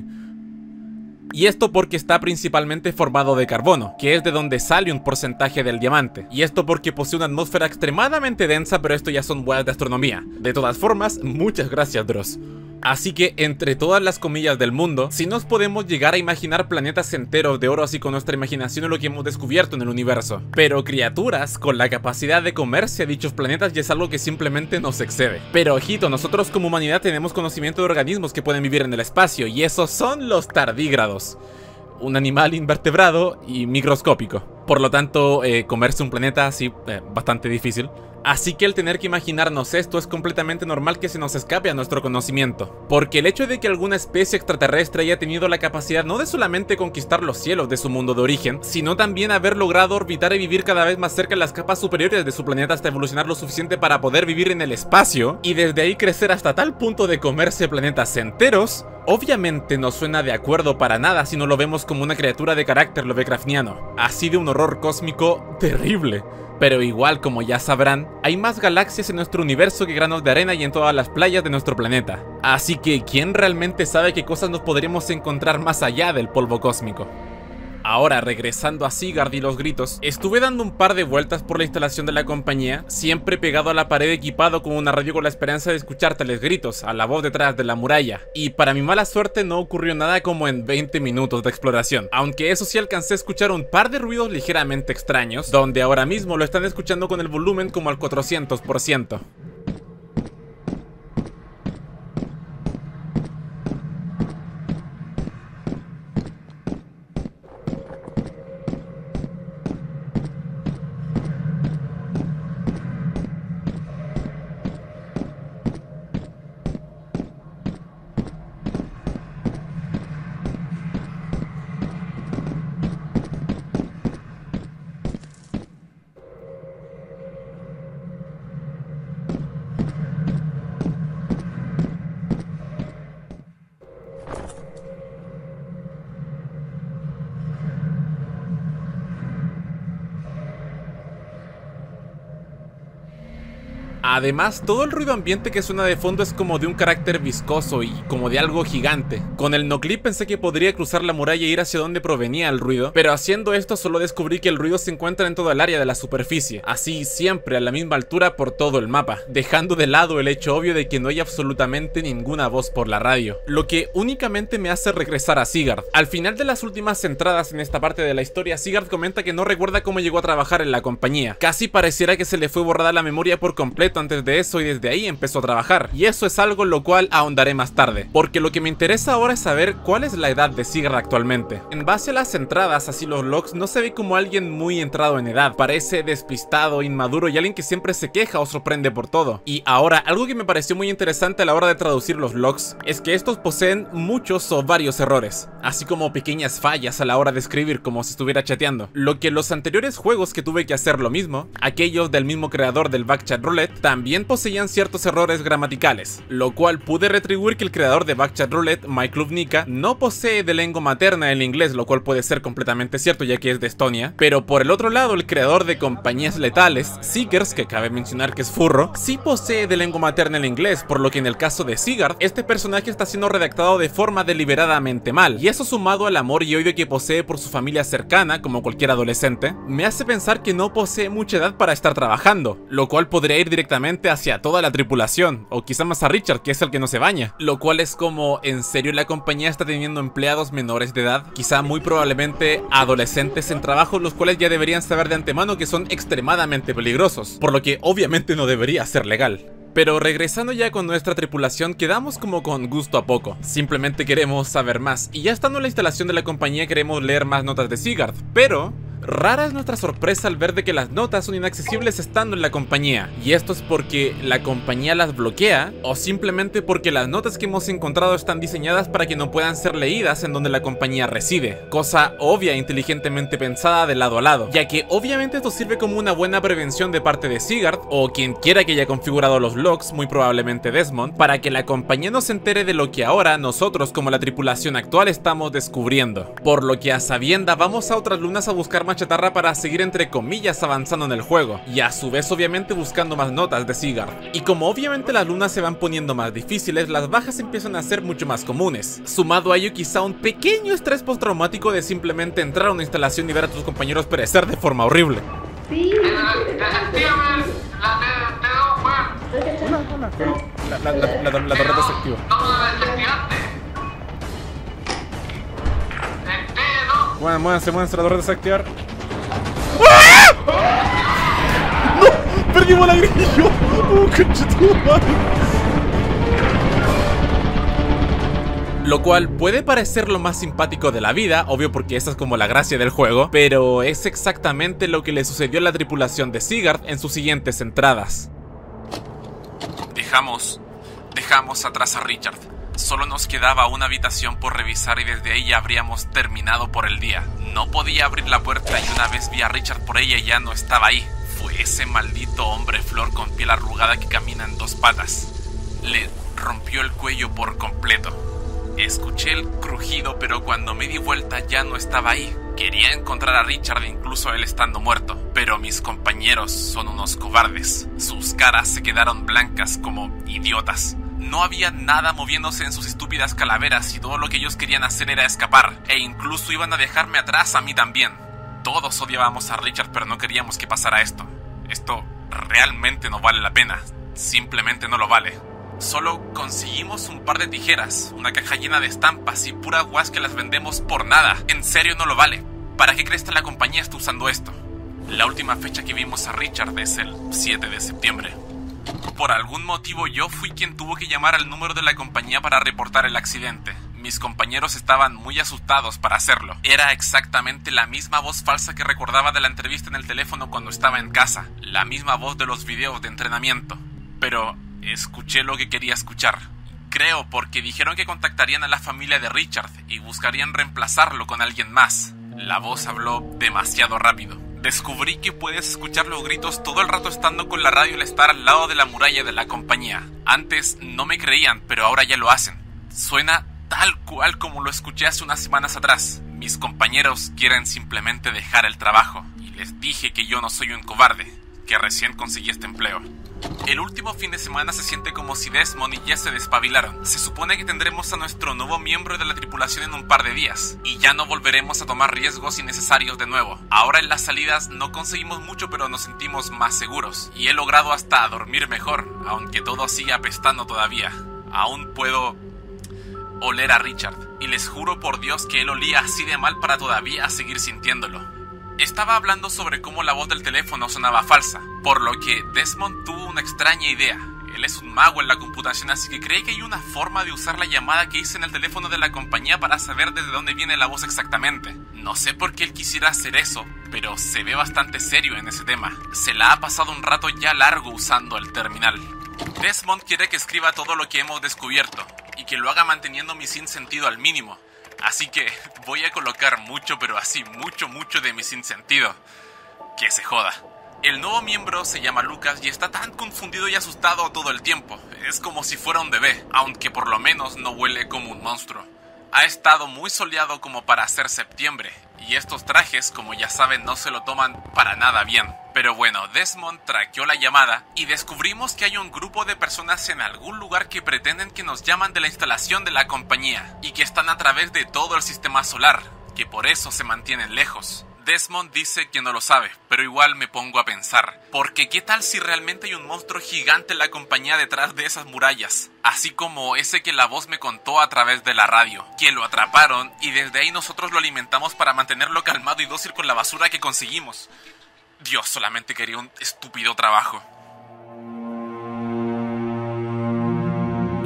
Y esto porque está principalmente formado de carbono, que es de donde sale un porcentaje del diamante. Y esto porque posee una atmósfera extremadamente densa, pero esto ya son huevas de astronomía. De todas formas, muchas gracias, Dross. Así que, entre todas las comillas del mundo, si nos podemos llegar a imaginar planetas enteros de oro así con nuestra imaginación en lo que hemos descubierto en el universo. Pero criaturas con la capacidad de comerse a dichos planetas ya es algo que simplemente nos excede. Pero ojito, nosotros como humanidad tenemos conocimiento de organismos que pueden vivir en el espacio, y esos son los tardígrados. Un animal invertebrado y microscópico. Por lo tanto, eh, comerse un planeta así, eh, bastante difícil. Así que el tener que imaginarnos esto es completamente normal que se nos escape a nuestro conocimiento. Porque el hecho de que alguna especie extraterrestre haya tenido la capacidad no de solamente conquistar los cielos de su mundo de origen, sino también haber logrado orbitar y vivir cada vez más cerca de las capas superiores de su planeta hasta evolucionar lo suficiente para poder vivir en el espacio, y desde ahí crecer hasta tal punto de comerse planetas enteros, obviamente no suena de acuerdo para nada si no lo vemos como una criatura de carácter lovecraftiano, así de un horror cósmico terrible. Pero igual, como ya sabrán, hay más galaxias en nuestro universo que granos de arena y en todas las playas de nuestro planeta. Así que, ¿quién realmente sabe qué cosas nos podremos encontrar más allá del polvo cósmico? Ahora, regresando a Sigurd y los gritos, estuve dando un par de vueltas por la instalación de la compañía, siempre pegado a la pared equipado con una radio con la esperanza de escuchar tales gritos, a la voz detrás de la muralla. Y para mi mala suerte no ocurrió nada como en veinte minutos de exploración, aunque eso sí alcancé a escuchar un par de ruidos ligeramente extraños, donde ahora mismo lo están escuchando con el volumen como al cuatrocientos por ciento. Además, todo el ruido ambiente que suena de fondo es como de un carácter viscoso y como de algo gigante. Con el noclip pensé que podría cruzar la muralla e ir hacia donde provenía el ruido, pero haciendo esto solo descubrí que el ruido se encuentra en toda el área de la superficie, así siempre a la misma altura por todo el mapa, dejando de lado el hecho obvio de que no hay absolutamente ninguna voz por la radio, lo que únicamente me hace regresar a Sigurd. Al final de las últimas entradas en esta parte de la historia, Sigurd comenta que no recuerda cómo llegó a trabajar en la compañía, casi pareciera que se le fue borrada la memoria por completo antes de eso y desde ahí empezó a trabajar, y eso es algo en lo cual ahondaré más tarde, porque lo que me interesa ahora es saber cuál es la edad de Sigurd actualmente. En base a las entradas, así los logs, no se ve como alguien muy entrado en edad, parece despistado, inmaduro y alguien que siempre se queja o sorprende por todo. Y ahora, algo que me pareció muy interesante a la hora de traducir los logs, es que estos poseen muchos o varios errores, así como pequeñas fallas a la hora de escribir como si estuviera chateando, lo que los anteriores juegos que tuve que hacer lo mismo, aquellos del mismo creador del Backchat Roulette, también poseían ciertos errores gramaticales, lo cual pude retribuir que el creador de Backchat Roulette, Mike Lubnica, no posee de lengua materna el inglés, lo cual puede ser completamente cierto ya que es de Estonia, pero por el otro lado el creador de Compañías Letales, Seekers, que cabe mencionar que es furro, sí posee de lengua materna el inglés, por lo que en el caso de Sigurd, este personaje está siendo redactado de forma deliberadamente mal, y eso sumado al amor y odio que posee por su familia cercana, como cualquier adolescente, me hace pensar que no posee mucha edad para estar trabajando, lo cual podría ir directamente hacia toda la tripulación, o quizá más a Richard, que es el que no se baña, lo cual es como, ¿en serio la compañía está teniendo empleados menores de edad? Quizá muy probablemente adolescentes en trabajos los cuales ya deberían saber de antemano que son extremadamente peligrosos, por lo que obviamente no debería ser legal. Pero regresando ya con nuestra tripulación, quedamos como con gusto a poco, simplemente queremos saber más, y ya estando en la instalación de la compañía queremos leer más notas de Sigurd, pero Rara es nuestra sorpresa al ver de que las notas son inaccesibles estando en la compañía, y esto es porque la compañía las bloquea o simplemente porque las notas que hemos encontrado están diseñadas para que no puedan ser leídas en donde la compañía reside, cosa obvia e inteligentemente pensada de lado a lado, ya que obviamente esto sirve como una buena prevención de parte de Sigurd o quien quiera que haya configurado los logs, muy probablemente Desmond, para que la compañía no se entere de lo que ahora nosotros como la tripulación actual estamos descubriendo. Por lo que a sabienda vamos a otras lunas a buscar más chatarra para seguir entre comillas avanzando en el juego, y a su vez obviamente buscando más notas de Sigurd. Y como obviamente las lunas se van poniendo más difíciles, las bajas empiezan a ser mucho más comunes. Sumado a ello quizá un pequeño estrés postraumático de simplemente entrar a una instalación y ver a tus compañeros perecer de forma horrible. Sí. La, la, la, la, la torreta se activa. Bueno, muévanse, muévanse, la torreta se va a activar. ¡Ah! ¡No! ¡Perdimos la grillo! ¡Oh, conchetumare! Lo cual puede parecer lo más simpático de la vida, obvio porque esa es como la gracia del juego, pero es exactamente lo que le sucedió a la tripulación de Sigurd en sus siguientes entradas. Dejamos, dejamos atrás a Richard. Solo nos quedaba una habitación por revisar y desde ahí ya habríamos terminado por el día. No podía abrir la puerta y una vez vi a Richard por ella y ya no estaba ahí. Fue ese maldito hombre flor con piel arrugada que camina en dos patas. Le rompió el cuello por completo. Escuché el crujido, pero cuando me di vuelta ya no estaba ahí. Quería encontrar a Richard incluso él estando muerto, pero mis compañeros son unos cobardes. Sus caras se quedaron blancas como idiotas. No había nada moviéndose en sus estúpidas calaveras y todo lo que ellos querían hacer era escapar, e incluso iban a dejarme atrás a mí también. Todos odiábamos a Richard, pero no queríamos que pasara esto. Esto realmente no vale la pena, simplemente no lo vale. Solo conseguimos un par de tijeras, una caja llena de estampas y pura guas que las vendemos por nada. En serio no lo vale. ¿Para qué crees que la compañía está usando esto? La última fecha que vimos a Richard es el siete de septiembre. Por algún motivo yo fui quien tuvo que llamar al número de la compañía para reportar el accidente. Mis compañeros estaban muy asustados para hacerlo. Era exactamente la misma voz falsa que recordaba de la entrevista en el teléfono cuando estaba en casa. La misma voz de los videos de entrenamiento. Pero escuché lo que quería escuchar. Creo porque dijeron que contactarían a la familia de Richard y buscarían reemplazarlo con alguien más. La voz habló demasiado rápido. Descubrí que puedes escuchar los gritos todo el rato estando con la radio al estar al lado de la muralla de la compañía. Antes no me creían, pero ahora ya lo hacen. Suena tal cual como lo escuché hace unas semanas atrás. Mis compañeros quieren simplemente dejar el trabajo. Y les dije que yo no soy un cobarde, que recién conseguí este empleo. El último fin de semana se siente como si Desmond y Jess se despabilaron. Se supone que tendremos a nuestro nuevo miembro de la tripulación en un par de días y ya no volveremos a tomar riesgos innecesarios de nuevo. Ahora en las salidas no conseguimos mucho, pero nos sentimos más seguros y he logrado hasta dormir mejor, aunque todo sigue apestando todavía. Aún puedo oler a Richard y les juro por Dios que él olía así de mal para todavía seguir sintiéndolo. Estaba hablando sobre cómo la voz del teléfono sonaba falsa, por lo que Desmond tuvo una extraña idea. Él es un mago en la computación, así que cree que hay una forma de usar la llamada que hice en el teléfono de la compañía para saber desde dónde viene la voz exactamente. No sé por qué él quisiera hacer eso, pero se ve bastante serio en ese tema. Se la ha pasado un rato ya largo usando el terminal. Desmond quiere que escriba todo lo que hemos descubierto, y que lo haga manteniendo mi sinsentido al mínimo. Así que voy a colocar mucho, pero así mucho, mucho de mi sinsentido. Que se joda. El nuevo miembro se llama Lucas y está tan confundido y asustado todo el tiempo. Es como si fuera un bebé, aunque por lo menos no huele como un monstruo. Ha estado muy soleado como para ser septiembre, y estos trajes, como ya saben, no se lo toman para nada bien. Pero bueno, Desmond traqueó la llamada y descubrimos que hay un grupo de personas en algún lugar que pretenden que nos llaman de la instalación de la compañía y que están a través de todo el sistema solar, que por eso se mantienen lejos. Desmond dice que no lo sabe, pero igual me pongo a pensar, porque ¿qué tal si realmente hay un monstruo gigante en la compañía detrás de esas murallas? Así como ese que la voz me contó a través de la radio, que lo atraparon y desde ahí nosotros lo alimentamos para mantenerlo calmado y dócil con la basura que conseguimos. Dios, solamente quería un estúpido trabajo.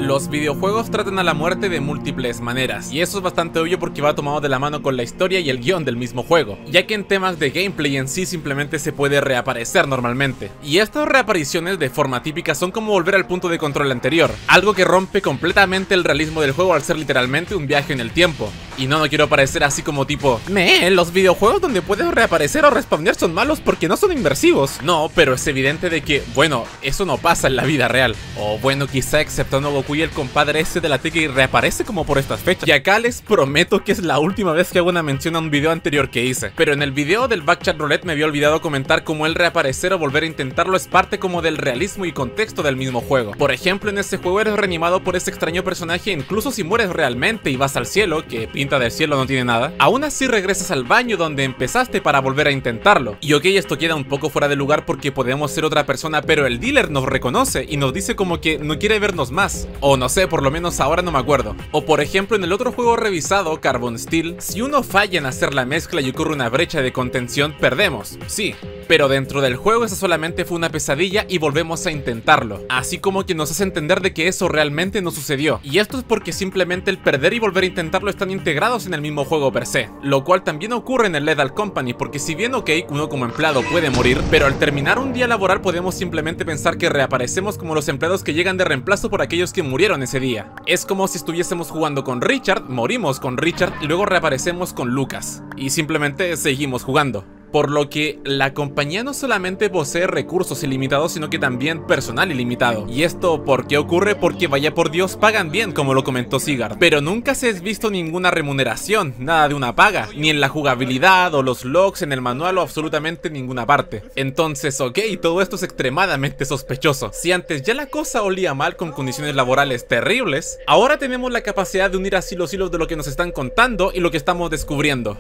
Los videojuegos tratan a la muerte de múltiples maneras, y eso es bastante obvio porque va tomado de la mano con la historia y el guión del mismo juego, ya que en temas de gameplay en sí simplemente se puede reaparecer normalmente. Y estas reapariciones de forma típica son como volver al punto de control anterior, algo que rompe completamente el realismo del juego al ser literalmente un viaje en el tiempo. Y no, no quiero parecer así como tipo, me, los videojuegos donde puedes reaparecer o respawnear son malos porque no son inmersivos. No, pero es evidente de que, bueno, eso no pasa en la vida real. O bueno, quizá exceptuando Goku y el compadre ese de la T que reaparece como por estas fechas. Y acá les prometo que es la última vez que hago una mención a un video anterior que hice. Pero en el video del Backchat Roulette me había olvidado comentar cómo el reaparecer o volver a intentarlo es parte como del realismo y contexto del mismo juego. Por ejemplo, en ese juego eres reanimado por ese extraño personaje incluso si mueres realmente y vas al cielo, que pinta del cielo no tiene nada, aún así regresas al baño donde empezaste para volver a intentarlo. Y ok, esto queda un poco fuera de lugar porque podemos ser otra persona, pero el dealer nos reconoce y nos dice como que no quiere vernos más. O no sé, por lo menos ahora no me acuerdo. O por ejemplo, en el otro juego revisado, Carbon Steel, si uno falla en hacer la mezcla y ocurre una brecha de contención, perdemos. Sí, pero dentro del juego esa solamente fue una pesadilla y volvemos a intentarlo. Así como que nos hace entender de que eso realmente no sucedió. Y esto es porque simplemente el perder y volver a intentarlo están integrados en el mismo juego per se. Lo cual también ocurre en el Lethal Company, porque si bien ok, uno como empleado puede morir, pero al terminar un día laboral podemos simplemente pensar que reaparecemos como los empleados que llegan de reemplazo por aquellos que murieron ese día. Es como si estuviésemos jugando con Richard, morimos con Richard y luego reaparecemos con Lucas. Y simplemente seguimos jugando. Por lo que la compañía no solamente posee recursos ilimitados, sino que también personal ilimitado. ¿Y esto por qué ocurre? Porque vaya por Dios, pagan bien, como lo comentó Sigard. Pero nunca se ha visto ninguna remuneración, nada de una paga, ni en la jugabilidad o los logs en el manual o absolutamente ninguna parte. Entonces, ok, todo esto es extremadamente sospechoso. Si antes ya la cosa olía mal con condiciones laborales terribles, ahora tenemos la capacidad de unir así los hilos de lo que nos están contando y lo que estamos descubriendo.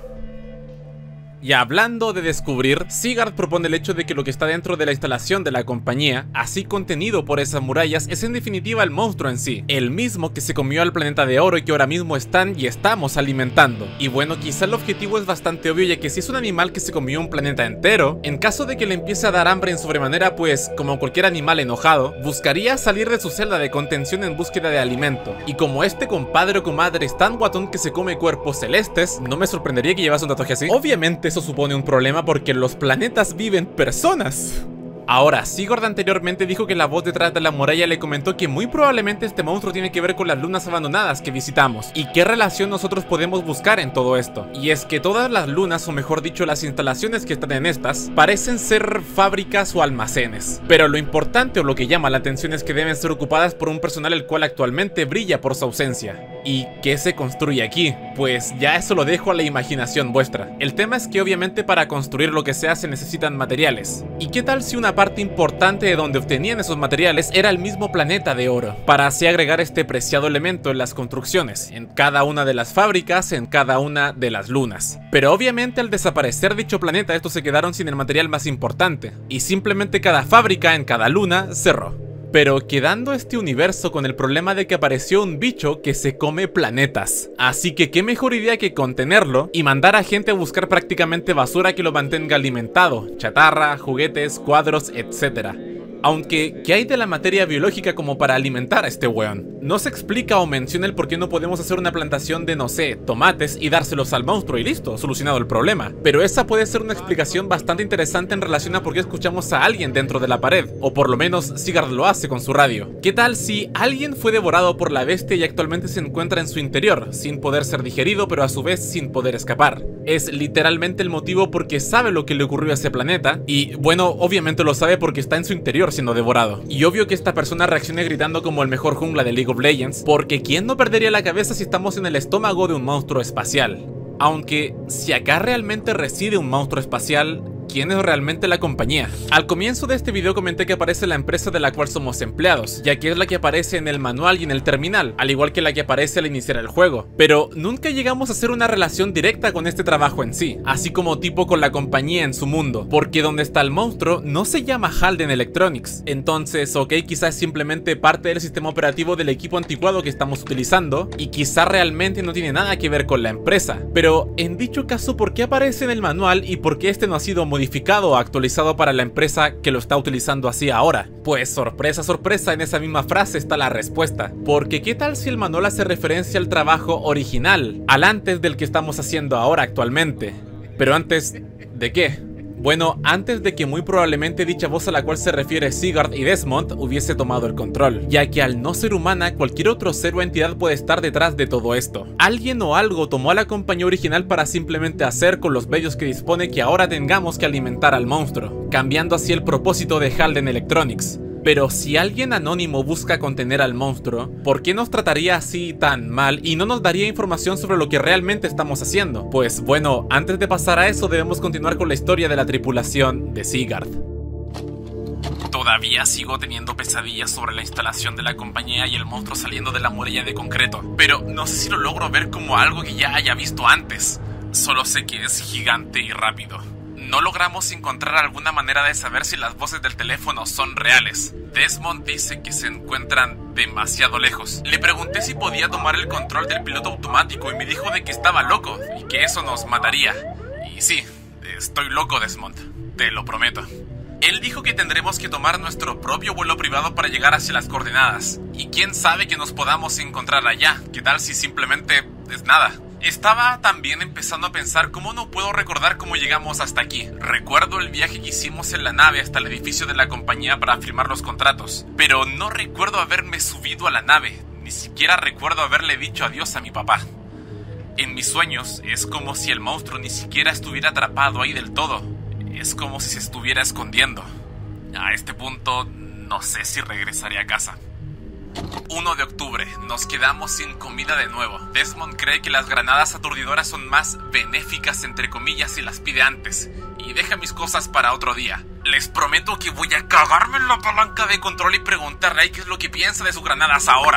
Y hablando de descubrir, Sigard propone el hecho de que lo que está dentro de la instalación de la compañía, así contenido por esas murallas, es en definitiva el monstruo en sí, el mismo que se comió al planeta de oro y que ahora mismo están y estamos alimentando. Y bueno, quizá el objetivo es bastante obvio, ya que si es un animal que se comió un planeta entero, en caso de que le empiece a dar hambre en sobremanera, pues, como cualquier animal enojado, buscaría salir de su celda de contención en búsqueda de alimento. Y como este compadre o comadre es tan guatón que se come cuerpos celestes, no me sorprendería que llevase un tatuaje así. Obviamente eso supone un problema porque en los planetas viven personas. Ahora, Sigurd anteriormente dijo que la voz detrás de la muralla le comentó que muy probablemente este monstruo tiene que ver con las lunas abandonadas que visitamos. ¿Y qué relación nosotros podemos buscar en todo esto? Y es que todas las lunas, o mejor dicho las instalaciones que están en estas, parecen ser fábricas o almacenes. Pero lo importante o lo que llama la atención es que deben ser ocupadas por un personal el cual actualmente brilla por su ausencia. ¿Y qué se construye aquí? Pues ya eso lo dejo a la imaginación vuestra. El tema es que obviamente para construir lo que sea se necesitan materiales. ¿Y qué tal si una parte importante de donde obtenían esos materiales era el mismo planeta de oro, para así agregar este preciado elemento en las construcciones, en cada una de las fábricas, en cada una de las lunas? Pero obviamente al desaparecer dicho planeta estos se quedaron sin el material más importante, y simplemente cada fábrica en cada luna cerró. Pero quedando este universo con el problema de que apareció un bicho que se come planetas. Así que qué mejor idea que contenerlo y mandar a gente a buscar prácticamente basura que lo mantenga alimentado, chatarra, juguetes, cuadros, etcétera. Aunque, ¿qué hay de la materia biológica como para alimentar a este weón? No se explica o menciona el por qué no podemos hacer una plantación de, no sé, tomates y dárselos al monstruo y listo, solucionado el problema. Pero esa puede ser una explicación bastante interesante en relación a por qué escuchamos a alguien dentro de la pared, o por lo menos Sigard lo hace con su radio. ¿Qué tal si alguien fue devorado por la bestia y actualmente se encuentra en su interior, sin poder ser digerido pero a su vez sin poder escapar? Es literalmente el motivo porque sabe lo que le ocurrió a ese planeta y, bueno, obviamente lo sabe porque está en su interior siendo devorado. Y obvio que esta persona reaccione gritando como el mejor jungla de League of Legends, porque ¿quién no perdería la cabeza si estamos en el estómago de un monstruo espacial? Aunque, si acá realmente reside un monstruo espacial, ¿quién es realmente la compañía? Al comienzo de este video comenté que aparece la empresa de la cual somos empleados, ya que es la que aparece en el manual y en el terminal, al igual que la que aparece al iniciar el juego. Pero nunca llegamos a hacer una relación directa con este trabajo en sí, así como tipo con la compañía en su mundo, porque donde está el monstruo no se llama Halden Electronics. Entonces, ok, quizás es simplemente parte del sistema operativo del equipo anticuado que estamos utilizando, y quizá realmente no tiene nada que ver con la empresa. Pero en dicho caso, ¿por qué aparece en el manual y por qué este no ha sido modificado modificado o actualizado para la empresa que lo está utilizando así ahora. Pues sorpresa, sorpresa, en esa misma frase está la respuesta. Porque ¿qué tal si el manual hace referencia al trabajo original, al antes del que estamos haciendo ahora actualmente? Pero antes, ¿de qué? Bueno, antes de que muy probablemente dicha voz a la cual se refiere Sigurd y Desmond hubiese tomado el control, ya que al no ser humana, cualquier otro ser o entidad puede estar detrás de todo esto. Alguien o algo tomó a la compañía original para simplemente hacer con los medios que dispone que ahora tengamos que alimentar al monstruo, cambiando así el propósito de Halden Electronics. Pero si alguien anónimo busca contener al monstruo, ¿por qué nos trataría así tan mal y no nos daría información sobre lo que realmente estamos haciendo? Pues bueno, antes de pasar a eso debemos continuar con la historia de la tripulación de Sigurd. Todavía sigo teniendo pesadillas sobre la instalación de la compañía y el monstruo saliendo de la muralla de concreto, pero no sé si lo logro ver como algo que ya haya visto antes. Solo sé que es gigante y rápido. No logramos encontrar alguna manera de saber si las voces del teléfono son reales. Desmond dice que se encuentran demasiado lejos. Le pregunté si podía tomar el control del piloto automático y me dijo de que estaba loco y que eso nos mataría. Y sí, estoy loco, Desmond, te lo prometo. Él dijo que tendremos que tomar nuestro propio vuelo privado para llegar hacia las coordenadas. Y quién sabe que nos podamos encontrar allá. ¿Qué tal si simplemente es nada? Estaba también empezando a pensar cómo no puedo recordar cómo llegamos hasta aquí. Recuerdo el viaje que hicimos en la nave hasta el edificio de la compañía para firmar los contratos, pero no recuerdo haberme subido a la nave, ni siquiera recuerdo haberle dicho adiós a mi papá. En mis sueños es como si el monstruo ni siquiera estuviera atrapado ahí del todo, es como si se estuviera escondiendo. A este punto no sé si regresaré a casa. uno de octubre, nos quedamos sin comida de nuevo. Desmond cree que las granadas aturdidoras son más benéficas entre comillas y las pide antes, y deja mis cosas para otro día. Les prometo que voy a cagarme en la palanca de control y preguntarle a él qué es lo que piensa de sus granadas ahora.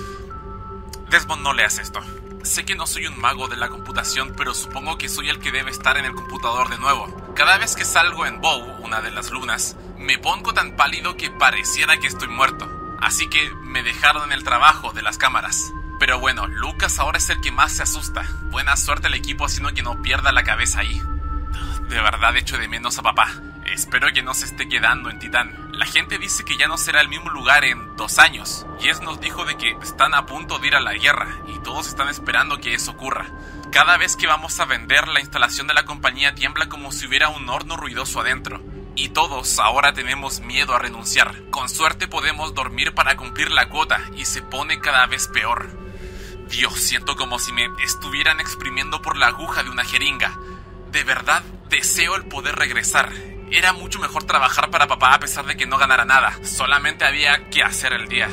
Desmond, no leas esto. Sé que no soy un mago de la computación, pero supongo que soy el que debe estar en el computador de nuevo. Cada vez que salgo en Bow, una de las lunas, me pongo tan pálido que pareciera que estoy muerto. Así que me dejaron en el trabajo de las cámaras. Pero bueno, Lucas ahora es el que más se asusta. Buena suerte al equipo haciendo que no pierda la cabeza ahí. De verdad echo de menos a papá. Espero que no se esté quedando en Titán. La gente dice que ya no será el mismo lugar en dos años. Jess nos dijo de que están a punto de ir a la guerra y todos están esperando que eso ocurra. Cada vez que vamos a vender, la instalación de la compañía tiembla como si hubiera un horno ruidoso adentro. Y todos ahora tenemos miedo a renunciar. Con suerte podemos dormir para cumplir la cuota y se pone cada vez peor. Dios, siento como si me estuvieran exprimiendo por la aguja de una jeringa. De verdad, deseo el poder regresar. Era mucho mejor trabajar para papá a pesar de que no ganara nada. Solamente había que hacer el día.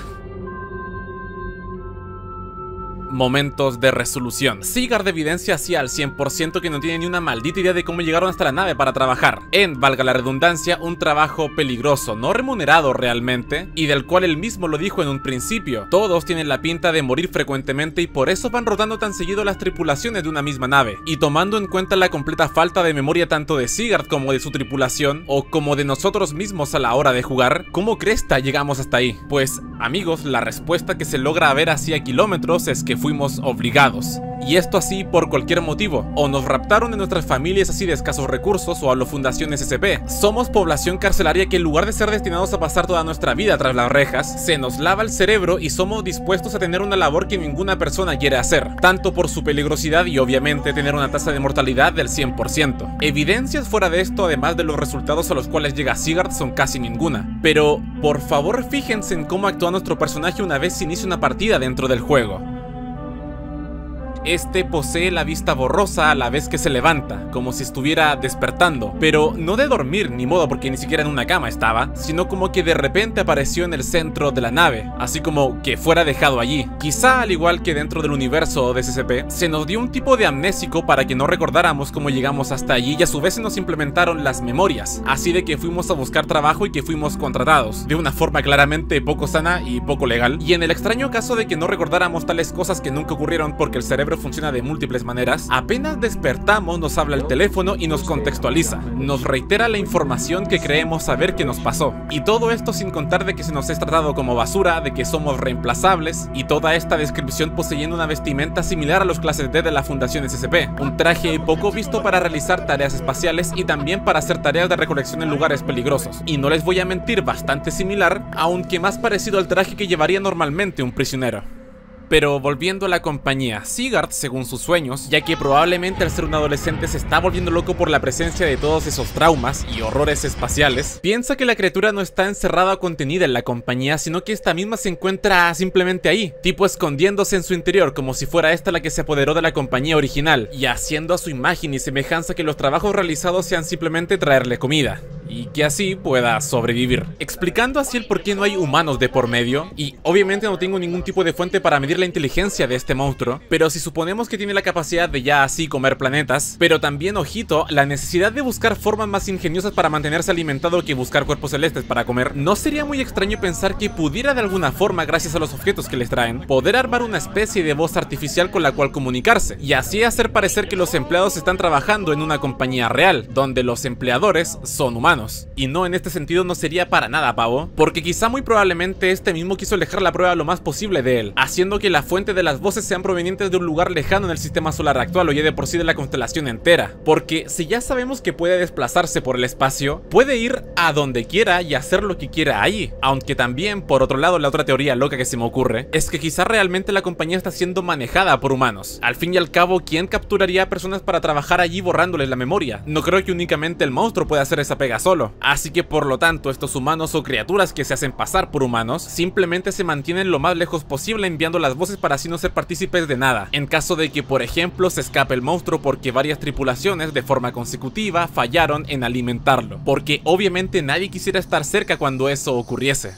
Momentos de resolución. Sigurd evidencia así al cien por ciento que no tiene ni una maldita idea de cómo llegaron hasta la nave para trabajar en, valga la redundancia, un trabajo peligroso, no remunerado realmente, y del cual él mismo lo dijo en un principio. Todos tienen la pinta de morir frecuentemente y por eso van rotando tan seguido las tripulaciones de una misma nave. Y tomando en cuenta la completa falta de memoria tanto de Sigurd como de su tripulación, o como de nosotros mismos a la hora de jugar, ¿cómo cresta llegamos hasta ahí? Pues, amigos, la respuesta que se logra ver así a kilómetros es que fuimos obligados. Y esto así por cualquier motivo. O nos raptaron de nuestras familias así de escasos recursos o a lo Fundación S C P. Somos población carcelaria que en lugar de ser destinados a pasar toda nuestra vida tras las rejas, se nos lava el cerebro y somos dispuestos a tener una labor que ninguna persona quiere hacer. Tanto por su peligrosidad y obviamente tener una tasa de mortalidad del cien por ciento. Evidencias fuera de esto, además de los resultados a los cuales llega Sigurd, son casi ninguna. Pero por favor fíjense en cómo actúa nuestro personaje una vez se inicia una partida dentro del juego. Este posee la vista borrosa a la vez que se levanta, como si estuviera despertando, pero no de dormir ni modo porque ni siquiera en una cama estaba, sino como que de repente apareció en el centro de la nave, así como que fuera dejado allí. Quizá al igual que dentro del universo de S C P, se nos dio un tipo de amnésico para que no recordáramos cómo llegamos hasta allí y a su vez se nos implementaron las memorias, así de que fuimos a buscar trabajo y que fuimos contratados, de una forma claramente poco sana y poco legal, y en el extraño caso de que no recordáramos tales cosas que nunca ocurrieron porque el cerebro cerebro funciona de múltiples maneras, apenas despertamos nos habla el teléfono y nos contextualiza, nos reitera la información que creemos saber que nos pasó. Y todo esto sin contar de que se nos es tratado como basura, de que somos reemplazables, y toda esta descripción poseyendo una vestimenta similar a los clases D de la Fundación S C P, un traje poco visto para realizar tareas espaciales y también para hacer tareas de recolección en lugares peligrosos. Y no les voy a mentir, bastante similar, aunque más parecido al traje que llevaría normalmente un prisionero. Pero volviendo a la compañía, Sigurd, según sus sueños, ya que probablemente al ser un adolescente se está volviendo loco por la presencia de todos esos traumas y horrores espaciales, piensa que la criatura no está encerrada o contenida en la compañía, sino que esta misma se encuentra simplemente ahí, tipo escondiéndose en su interior, como si fuera esta la que se apoderó de la compañía original, y haciendo a su imagen y semejanza que los trabajos realizados sean simplemente traerle comida, y que así pueda sobrevivir. Explicando así el por qué no hay humanos de por medio, y obviamente no tengo ningún tipo de fuente para medir la inteligencia de este monstruo, pero si suponemos que tiene la capacidad de ya así comer planetas, pero también, ojito, la necesidad de buscar formas más ingeniosas para mantenerse alimentado que buscar cuerpos celestes para comer, no sería muy extraño pensar que pudiera de alguna forma, gracias a los objetos que les traen, poder armar una especie de voz artificial con la cual comunicarse, y así hacer parecer que los empleados están trabajando en una compañía real, donde los empleadores son humanos. Y no, en este sentido no sería para nada pavo, porque quizá muy probablemente este mismo quiso alejar la prueba lo más posible de él, haciendo que la fuente de las voces sean provenientes de un lugar lejano en el sistema solar actual o ya de por sí de la constelación entera, porque si ya sabemos que puede desplazarse por el espacio, puede ir a donde quiera y hacer lo que quiera ahí. Aunque también, por otro lado, la otra teoría loca que se me ocurre es que quizá realmente la compañía está siendo manejada por humanos. Al fin y al cabo, ¿quién capturaría a personas para trabajar allí borrándoles la memoria? No creo que únicamente el monstruo pueda hacer esa pega solo, así que por lo tanto estos humanos o criaturas que se hacen pasar por humanos simplemente se mantienen lo más lejos posible enviando las voces para así no ser partícipes de nada, en caso de que por ejemplo se escape el monstruo porque varias tripulaciones de forma consecutiva fallaron en alimentarlo, porque obviamente nadie quisiera estar cerca cuando eso ocurriese.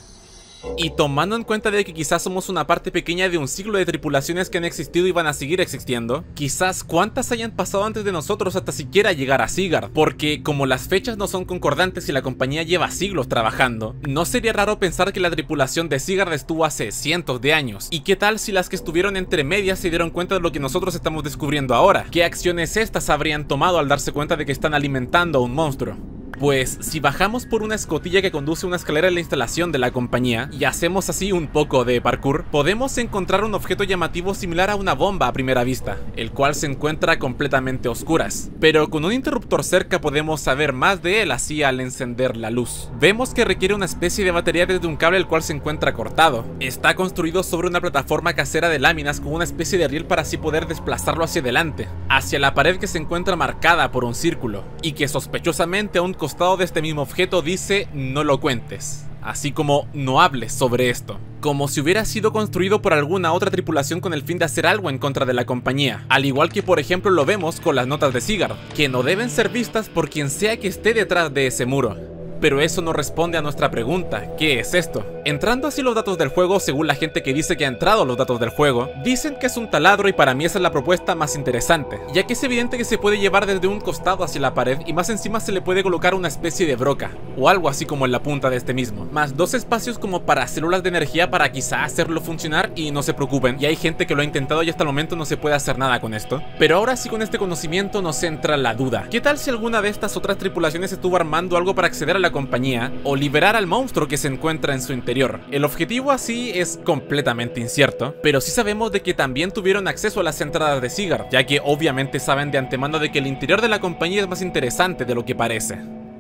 Y tomando en cuenta de que quizás somos una parte pequeña de un ciclo de tripulaciones que han existido y van a seguir existiendo, quizás cuántas hayan pasado antes de nosotros hasta siquiera llegar a Sigurd, porque como las fechas no son concordantes y la compañía lleva siglos trabajando, no sería raro pensar que la tripulación de Sigurd estuvo hace cientos de años. ¿Y qué tal si las que estuvieron entre medias se dieron cuenta de lo que nosotros estamos descubriendo ahora? ¿Qué acciones estas habrían tomado al darse cuenta de que están alimentando a un monstruo? Pues si bajamos por una escotilla que conduce a una escalera en la instalación de la compañía y hacemos así un poco de parkour, podemos encontrar un objeto llamativo similar a una bomba a primera vista, el cual se encuentra completamente a oscuras, pero con un interruptor cerca podemos saber más de él así al encender la luz. Vemos que requiere una especie de batería desde un cable el cual se encuentra cortado. Está construido sobre una plataforma casera de láminas con una especie de riel para así poder desplazarlo hacia adelante, hacia la pared que se encuentra marcada por un círculo, y que sospechosamente a un costado de este mismo objeto dice "no lo cuentes", así como "no hables sobre esto", como si hubiera sido construido por alguna otra tripulación con el fin de hacer algo en contra de la compañía, al igual que por ejemplo lo vemos con las notas de Sigurd, que no deben ser vistas por quien sea que esté detrás de ese muro. Pero eso no responde a nuestra pregunta, ¿qué es esto? Entrando así los datos del juego, según la gente que dice que ha entrado los datos del juego, dicen que es un taladro y para mí esa es la propuesta más interesante, ya que es evidente que se puede llevar desde un costado hacia la pared y más encima se le puede colocar una especie de broca, o algo así como en la punta de este mismo, más dos espacios como para células de energía para quizá hacerlo funcionar. Y no se preocupen, y hay gente que lo ha intentado y hasta el momento no se puede hacer nada con esto. Pero ahora sí, con este conocimiento nos entra la duda, ¿qué tal si alguna de estas otras tripulaciones estuvo armando algo para acceder a la compañía o liberar al monstruo que se encuentra en su interior? El objetivo así es completamente incierto, pero sí sabemos de que también tuvieron acceso a las entradas de Sigurd, ya que obviamente saben de antemano de que el interior de la compañía es más interesante de lo que parece.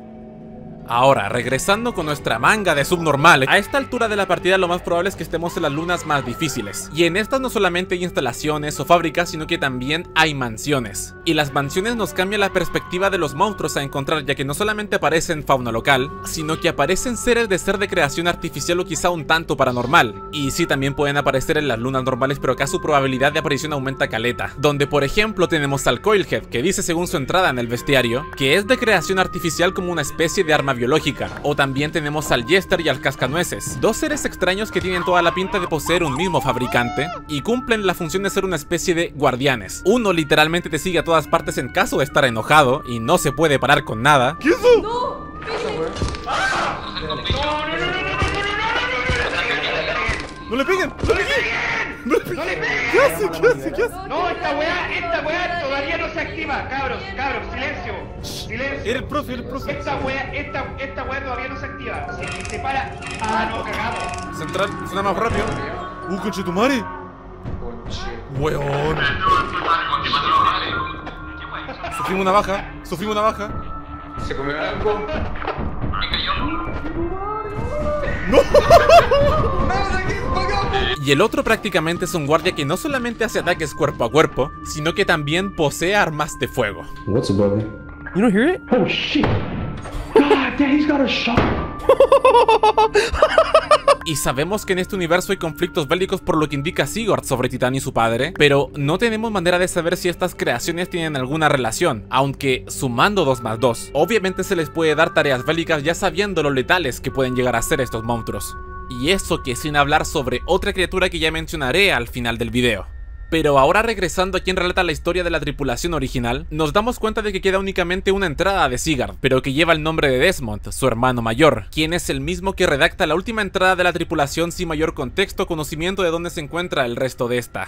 Ahora, regresando con nuestra manga de subnormales, a esta altura de la partida lo más probable es que estemos en las lunas más difíciles, y en estas no solamente hay instalaciones o fábricas, sino que también hay mansiones, y las mansiones nos cambian la perspectiva de los monstruos a encontrar, ya que no solamente aparecen fauna local, sino que aparecen seres de ser de creación artificial o quizá un tanto paranormal, y sí también pueden aparecer en las lunas normales, pero acá su probabilidad de aparición aumenta caleta, donde por ejemplo tenemos al Coilhead, que dice según su entrada en el bestiario, que es de creación artificial como una especie de arma biológica, o también tenemos al Jester y al Cascanueces, dos seres extraños que tienen toda la pinta de poseer un mismo fabricante y cumplen la función de ser una especie de guardianes. Uno literalmente te sigue a todas partes en caso de estar enojado y no se puede parar con nada. ¿Qué es eso? ¡No! ¡No le peguen! ¡No le peguen! ¡No le pegues! ¿Qué hace? ¿Qué hace? ¿Qué hace? No, esta weá, esta weá todavía no se activa. Cabros, cabros, silencio. Silencio. Era el profe, era el profe. Esta weá, esta, esta weá todavía no se activa. Si se para. Ah, no, cagamos. Central, suena más rápido. Uh, conchetumare. Weón. Sufrimos una baja, sufrimos una baja. Se comió algo. Me cayó. ¡No! Y el otro prácticamente es un guardia que no solamente hace ataques cuerpo a cuerpo, sino que también posee armas de fuego. What's it, brother? You don't hear it? Oh shit. God, damn, he's got a shot. Y sabemos que en este universo hay conflictos bélicos por lo que indica Sigurd sobre Titán y su padre, pero no tenemos manera de saber si estas creaciones tienen alguna relación, aunque sumando dos más dos, obviamente se les puede dar tareas bélicas ya sabiendo lo letales que pueden llegar a ser estos monstruos. Y eso que sin hablar sobre otra criatura que ya mencionaré al final del video. Pero ahora regresando a quien relata la historia de la tripulación original, nos damos cuenta de que queda únicamente una entrada de Sigurd, pero que lleva el nombre de Desmond, su hermano mayor, quien es el mismo que redacta la última entrada de la tripulación sin mayor contexto o conocimiento de dónde se encuentra el resto de esta.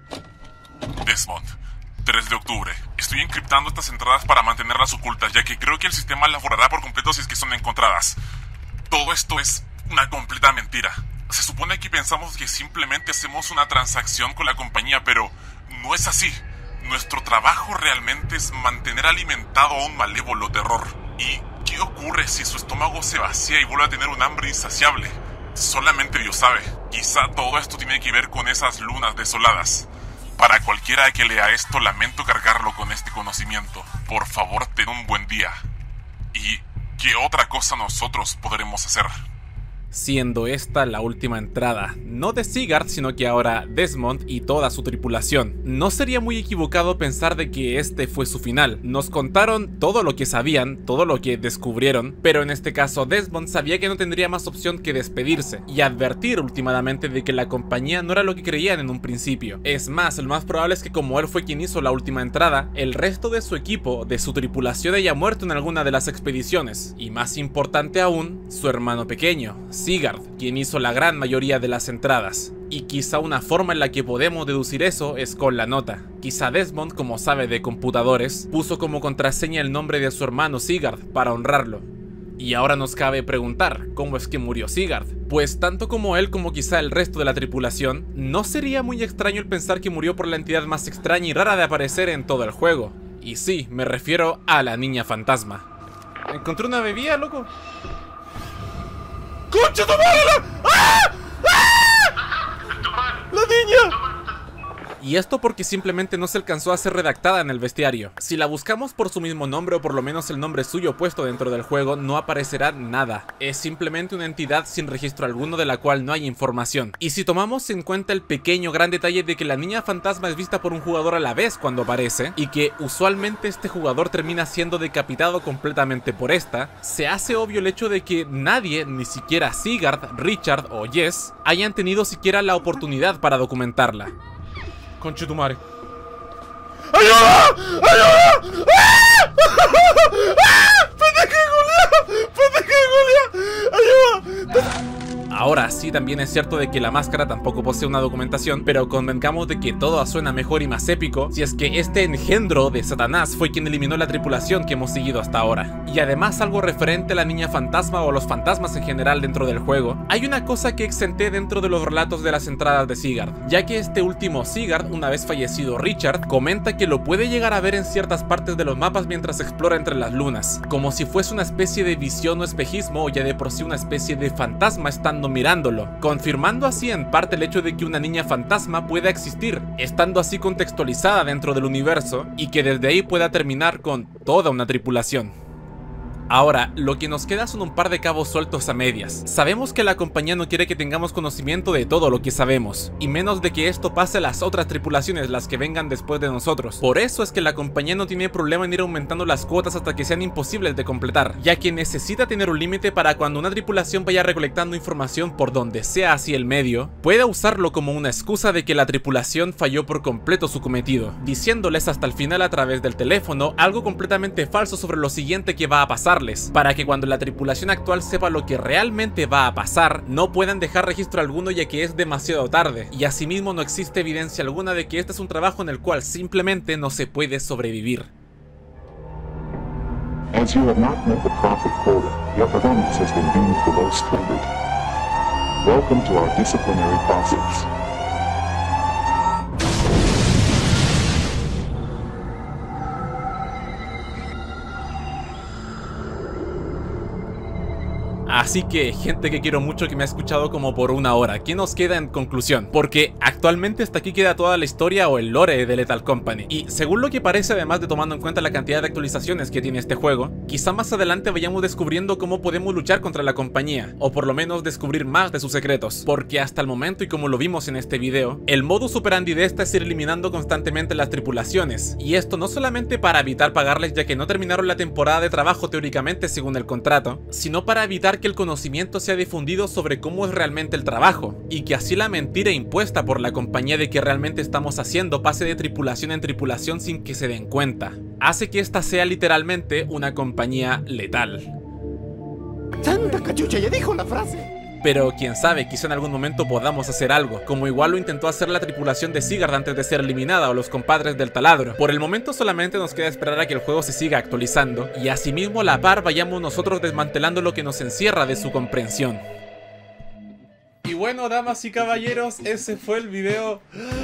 Desmond, tres de octubre. Estoy encriptando estas entradas para mantenerlas ocultas, ya que creo que el sistema las borrará por completo si es que son encontradas. Todo esto es una completa mentira. Se supone que pensamos que simplemente hacemos una transacción con la compañía, pero no es así. Nuestro trabajo realmente es mantener alimentado a un malévolo terror. ¿Y qué ocurre si su estómago se vacía y vuelve a tener un hambre insaciable? Solamente Dios sabe. Quizá todo esto tiene que ver con esas lunas desoladas. Para cualquiera que lea esto, lamento cargarlo con este conocimiento. Por favor, ten un buen día. ¿Y qué otra cosa nosotros podremos hacer? Siendo esta la última entrada, no de Sigurd, sino que ahora Desmond y toda su tripulación. No sería muy equivocado pensar de que este fue su final. Nos contaron todo lo que sabían, todo lo que descubrieron, pero en este caso Desmond sabía que no tendría más opción que despedirse y advertir últimamente de que la compañía no era lo que creían en un principio. Es más, lo más probable es que como él fue quien hizo la última entrada, el resto de su equipo, de su tripulación haya muerto en alguna de las expediciones. Y más importante aún, su hermano pequeño, Sigurd, quien hizo la gran mayoría de las entradas. Y quizá una forma en la que podemos deducir eso es con la nota. Quizá Desmond, como sabe de computadores, puso como contraseña el nombre de su hermano Sigurd para honrarlo. Y ahora nos cabe preguntar, ¿cómo es que murió Sigurd? Pues tanto como él como quizá el resto de la tripulación, no sería muy extraño el pensar que murió por la entidad más extraña y rara de aparecer en todo el juego. Y sí, me refiero a la niña fantasma. Encontré una bebida, loco. ¡Concha tu madre! ¡Ah! ¡Ah! ¡La niña! Y esto porque simplemente no se alcanzó a ser redactada en el bestiario. Si la buscamos por su mismo nombre o por lo menos el nombre suyo puesto dentro del juego, no aparecerá nada. Es simplemente una entidad sin registro alguno de la cual no hay información. Y si tomamos en cuenta el pequeño gran detalle de que la niña fantasma es vista por un jugador a la vez cuando aparece, y que usualmente este jugador termina siendo decapitado completamente por esta, se hace obvio el hecho de que nadie, ni siquiera Sigurd, Richard o Jess, hayan tenido siquiera la oportunidad para documentarla. Conchetumare. ¡Ayuda! ¡Ayuda! ¡Ah! ¡Ah! ¡Pendeja Julia! ¡Pendeja Julia! ¡Ayuda! Ahora sí, también es cierto de que la máscara tampoco posee una documentación, pero convengamos de que todo suena mejor y más épico si es que este engendro de Satanás fue quien eliminó la tripulación que hemos seguido hasta ahora. Y además algo referente a la niña fantasma o a los fantasmas en general dentro del juego, hay una cosa que exenté dentro de los relatos de las entradas de Sigurd, ya que este último Sigurd, una vez fallecido Richard, comenta que lo puede llegar a ver en ciertas partes de los mapas mientras explora entre las lunas, como si fuese una especie de visión o espejismo o ya de por sí una especie de fantasma estando mirándolo, confirmando así en parte el hecho de que una niña fantasma pueda existir, estando así contextualizada dentro del universo y que desde ahí pueda terminar con toda una tripulación. Ahora, lo que nos queda son un par de cabos sueltos a medias. Sabemos que la compañía no quiere que tengamos conocimiento de todo lo que sabemos, y menos de que esto pase a las otras tripulaciones, las que vengan después de nosotros. Por eso es que la compañía no tiene problema en ir aumentando las cuotas hasta que sean imposibles de completar, ya que necesita tener un límite para cuando una tripulación vaya recolectando información por donde sea hacia el medio, pueda usarlo como una excusa de que la tripulación falló por completo su cometido, diciéndoles hasta el final a través del teléfono algo completamente falso sobre lo siguiente que va a pasar avisarles, para que cuando la tripulación actual sepa lo que realmente va a pasar, no puedan dejar registro alguno ya que es demasiado tarde, y asimismo no existe evidencia alguna de que este es un trabajo en el cual simplemente no se puede sobrevivir. As you have not met the profit quota, your performance has been deemed below standard. Welcome to our disciplinary process. Así que, gente que quiero mucho que me ha escuchado como por una hora, ¿qué nos queda en conclusión? Porque actualmente hasta aquí queda toda la historia o el lore de Lethal Company. Y según lo que parece, además de tomando en cuenta la cantidad de actualizaciones que tiene este juego, quizá más adelante vayamos descubriendo cómo podemos luchar contra la compañía, o por lo menos descubrir más de sus secretos. Porque hasta el momento, y como lo vimos en este video, el modus operandi de esta es ir eliminando constantemente las tripulaciones. Y esto no solamente para evitar pagarles ya que no terminaron la temporada de trabajo teóricamente según el contrato, sino para evitar que el conocimiento sea difundido sobre cómo es realmente el trabajo, y que así la mentira impuesta por la compañía de que realmente estamos haciendo pase de tripulación en tripulación sin que se den cuenta. Hace que esta sea literalmente una compañía letal. ¡Santa cachucha! ¡Ya dijo la frase! Pero quién sabe, quizá en algún momento podamos hacer algo, como igual lo intentó hacer la tripulación de Sigurd antes de ser eliminada, o los compadres del taladro. Por el momento solamente nos queda esperar a que el juego se siga actualizando, y asimismo a la par vayamos nosotros desmantelando lo que nos encierra de su comprensión. Y bueno, damas y caballeros, ese fue el video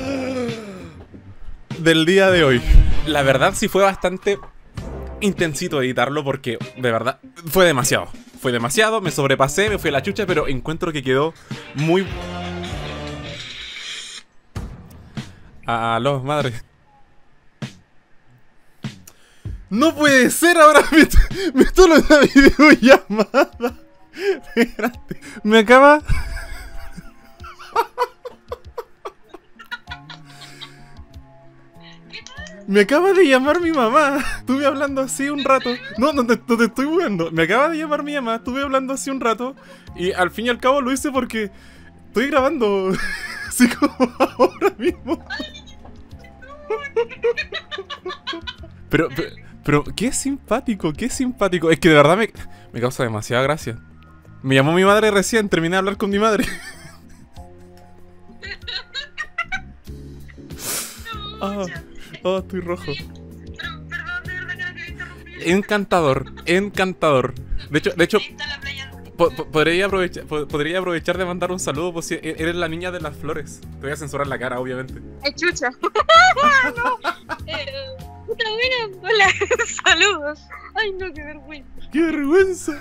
del día de hoy. La verdad sí fue bastante intensito editarlo porque de verdad fue demasiado. Fue demasiado, me sobrepasé, me fui a la chucha, pero encuentro que quedó muy... Aló, madre. No puede ser, ahora me, me estoy en una videollamada. Espérate. Me acaba... Me acaba de llamar mi mamá. Estuve hablando así un rato. No, no te, no te estoy jugando. Me acaba de llamar mi mamá. Estuve hablando así un rato. Y al fin y al cabo lo hice porque estoy grabando así como ahora mismo. Pero, pero, pero qué simpático, qué simpático. Es que de verdad me, me causa demasiada gracia. Me llamó mi madre recién. Terminé de hablar con mi madre. Ah. Oh, estoy rojo. Pero, perdón, de verdad que no quería interrumpir. Encantador, encantador. De hecho, de hecho, po po podría, aprovechar, po podría aprovechar de mandar un saludo, pues si eres la niña de las flores. Te voy a censurar la cara, obviamente. ¡Ay, chucha! No. Eh, puta buena. Hola, saludos. Ay, no, qué vergüenza. ¡Qué vergüenza!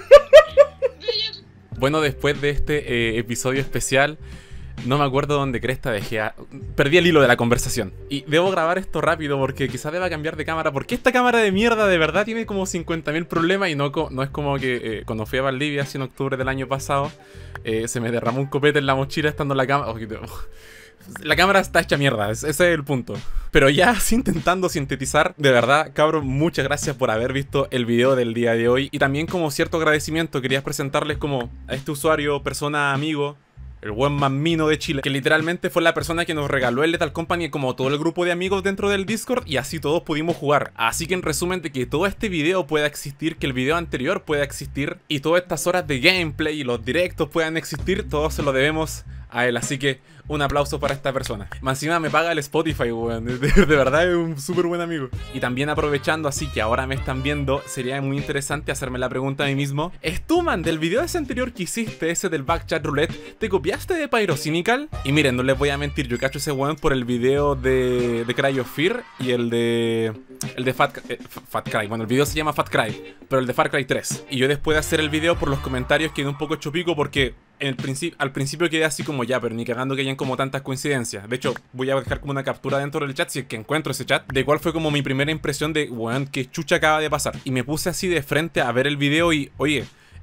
Bueno, después de este eh, episodio especial, no me acuerdo dónde cresta dejé a... Perdí el hilo de la conversación. Y debo grabar esto rápido porque quizás deba cambiar de cámara. Porque esta cámara de mierda de verdad tiene como cincuenta mil problemas. Y no, no es como que eh, cuando fui a Valdivia, así en octubre del año pasado, eh, se me derramó un copete en la mochila estando la cámara... Oh, la cámara está hecha mierda, ese es el punto. Pero ya así intentando sintetizar, de verdad, cabrón, muchas gracias por haber visto el video del día de hoy. Y también como cierto agradecimiento quería presentarles como a este usuario, persona, amigo, el buen Mamino de Chile, que literalmente fue la persona que nos regaló el Lethal Company como todo el grupo de amigos dentro del Discord, y así todos pudimos jugar. Así que en resumen, de que todo este video pueda existir, que el video anterior pueda existir, y todas estas horas de gameplay y los directos puedan existir, todo se lo debemos a él. Así que un aplauso para esta persona. Más encima me paga el Spotify, weón. De, de, de verdad es un súper buen amigo. Y también aprovechando, así que ahora me están viendo, sería muy interesante hacerme la pregunta a mí mismo. Stuman, del video ese anterior que hiciste, ese del Backchat Roulette, ¿te copiaste de Pyrocynical? Y miren, no les voy a mentir, yo cacho ese weón por el video de, de Cry of Fear y el de... El de Fat, eh, Fat Cry. Bueno, el video se llama Fat Cry, pero el de Far Cry tres. Y yo después de hacer el video por los comentarios quedé un poco chopico porque en el princip al principio quedé así como ya, pero ni cagando que hayan como tantas coincidencias. De hecho, voy a dejar como una captura dentro del chat si es que encuentro ese chat, de cuál fue como mi primera impresión de, weón, que chucha acaba de pasar. Y me puse así de frente a ver el video y, oye,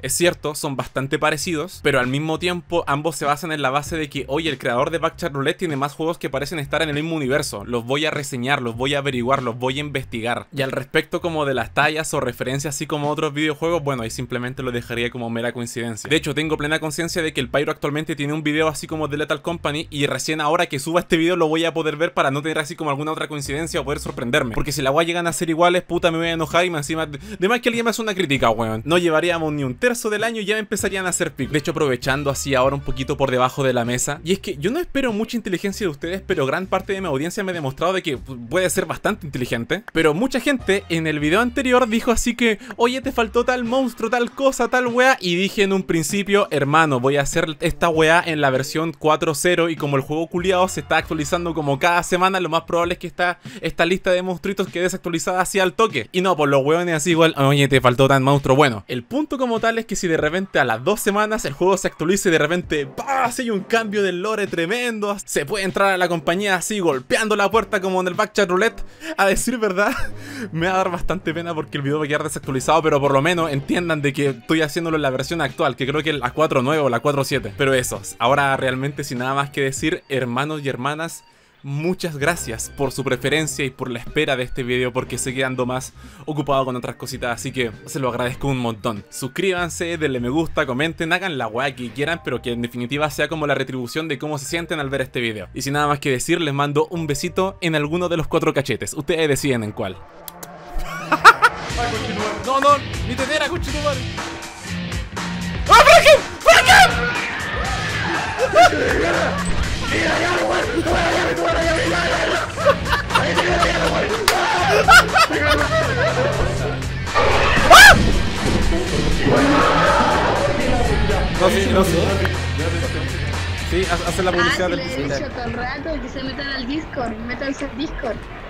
Es cierto, son bastante parecidos, pero al mismo tiempo ambos se basan en la base de que, oye, el creador de Backchat Roulette tiene más juegos que parecen estar en el mismo universo. Los voy a reseñar, los voy a averiguar, los voy a investigar. Y al respecto como de las tallas o referencias así como otros videojuegos, bueno, ahí simplemente lo dejaría como mera coincidencia. De hecho, tengo plena conciencia de que el Pyro actualmente tiene un video así como de Lethal Company, y recién ahora que suba este video lo voy a poder ver para no tener así como alguna otra coincidencia o poder sorprenderme. Porque si la weá llegan a ser iguales, puta, me voy a enojar y más encima... De más que alguien me hace una crítica, weón. No llevaríamos ni un tercio del año y ya empezarían a hacer pico. De hecho, aprovechando así ahora un poquito por debajo de la mesa, y es que yo no espero mucha inteligencia de ustedes, pero gran parte de mi audiencia me ha demostrado de que puede ser bastante inteligente. Pero mucha gente en el video anterior dijo así que, oye, te faltó tal monstruo, tal cosa, tal weá. Y dije en un principio, hermano, voy a hacer esta weá en la versión cuatro punto cero, y como el juego culiado se está actualizando como cada semana, lo más probable es que esta, esta lista de monstruitos quede desactualizada así al toque. Y no, por los weones así igual, oye, te faltó tan monstruo. Bueno, el punto como tal es que si de repente a las dos semanas el juego se actualiza y de repente ¡pah! Hay un cambio del lore tremendo, se puede entrar a la compañía así golpeando la puerta como en el Backchat Roulette, a decir verdad, me va a dar bastante pena porque el video va a quedar desactualizado, pero por lo menos entiendan de que estoy haciéndolo en la versión actual, que creo que es la cuatro punto nueve o la cuatro punto siete. Pero eso, ahora realmente sin nada más que decir, hermanos y hermanas, muchas gracias por su preferencia y por la espera de este video, porque seguí ando más ocupado con otras cositas, así que se lo agradezco un montón. Suscríbanse, denle me gusta, comenten, hagan la weá que quieran, pero que en definitiva sea como la retribución de cómo se sienten al ver este video. Y sin nada más que decir, les mando un besito en alguno de los cuatro cachetes. Ustedes deciden en cuál. No, no, ni tetera, conchetumare. ¡Ah, Franken! ¡Franken! No, sí, no, sí. Sí, hace la publicidad del Discord. Le he dicho todo el rato que se metan al Discord, métanse al Discord.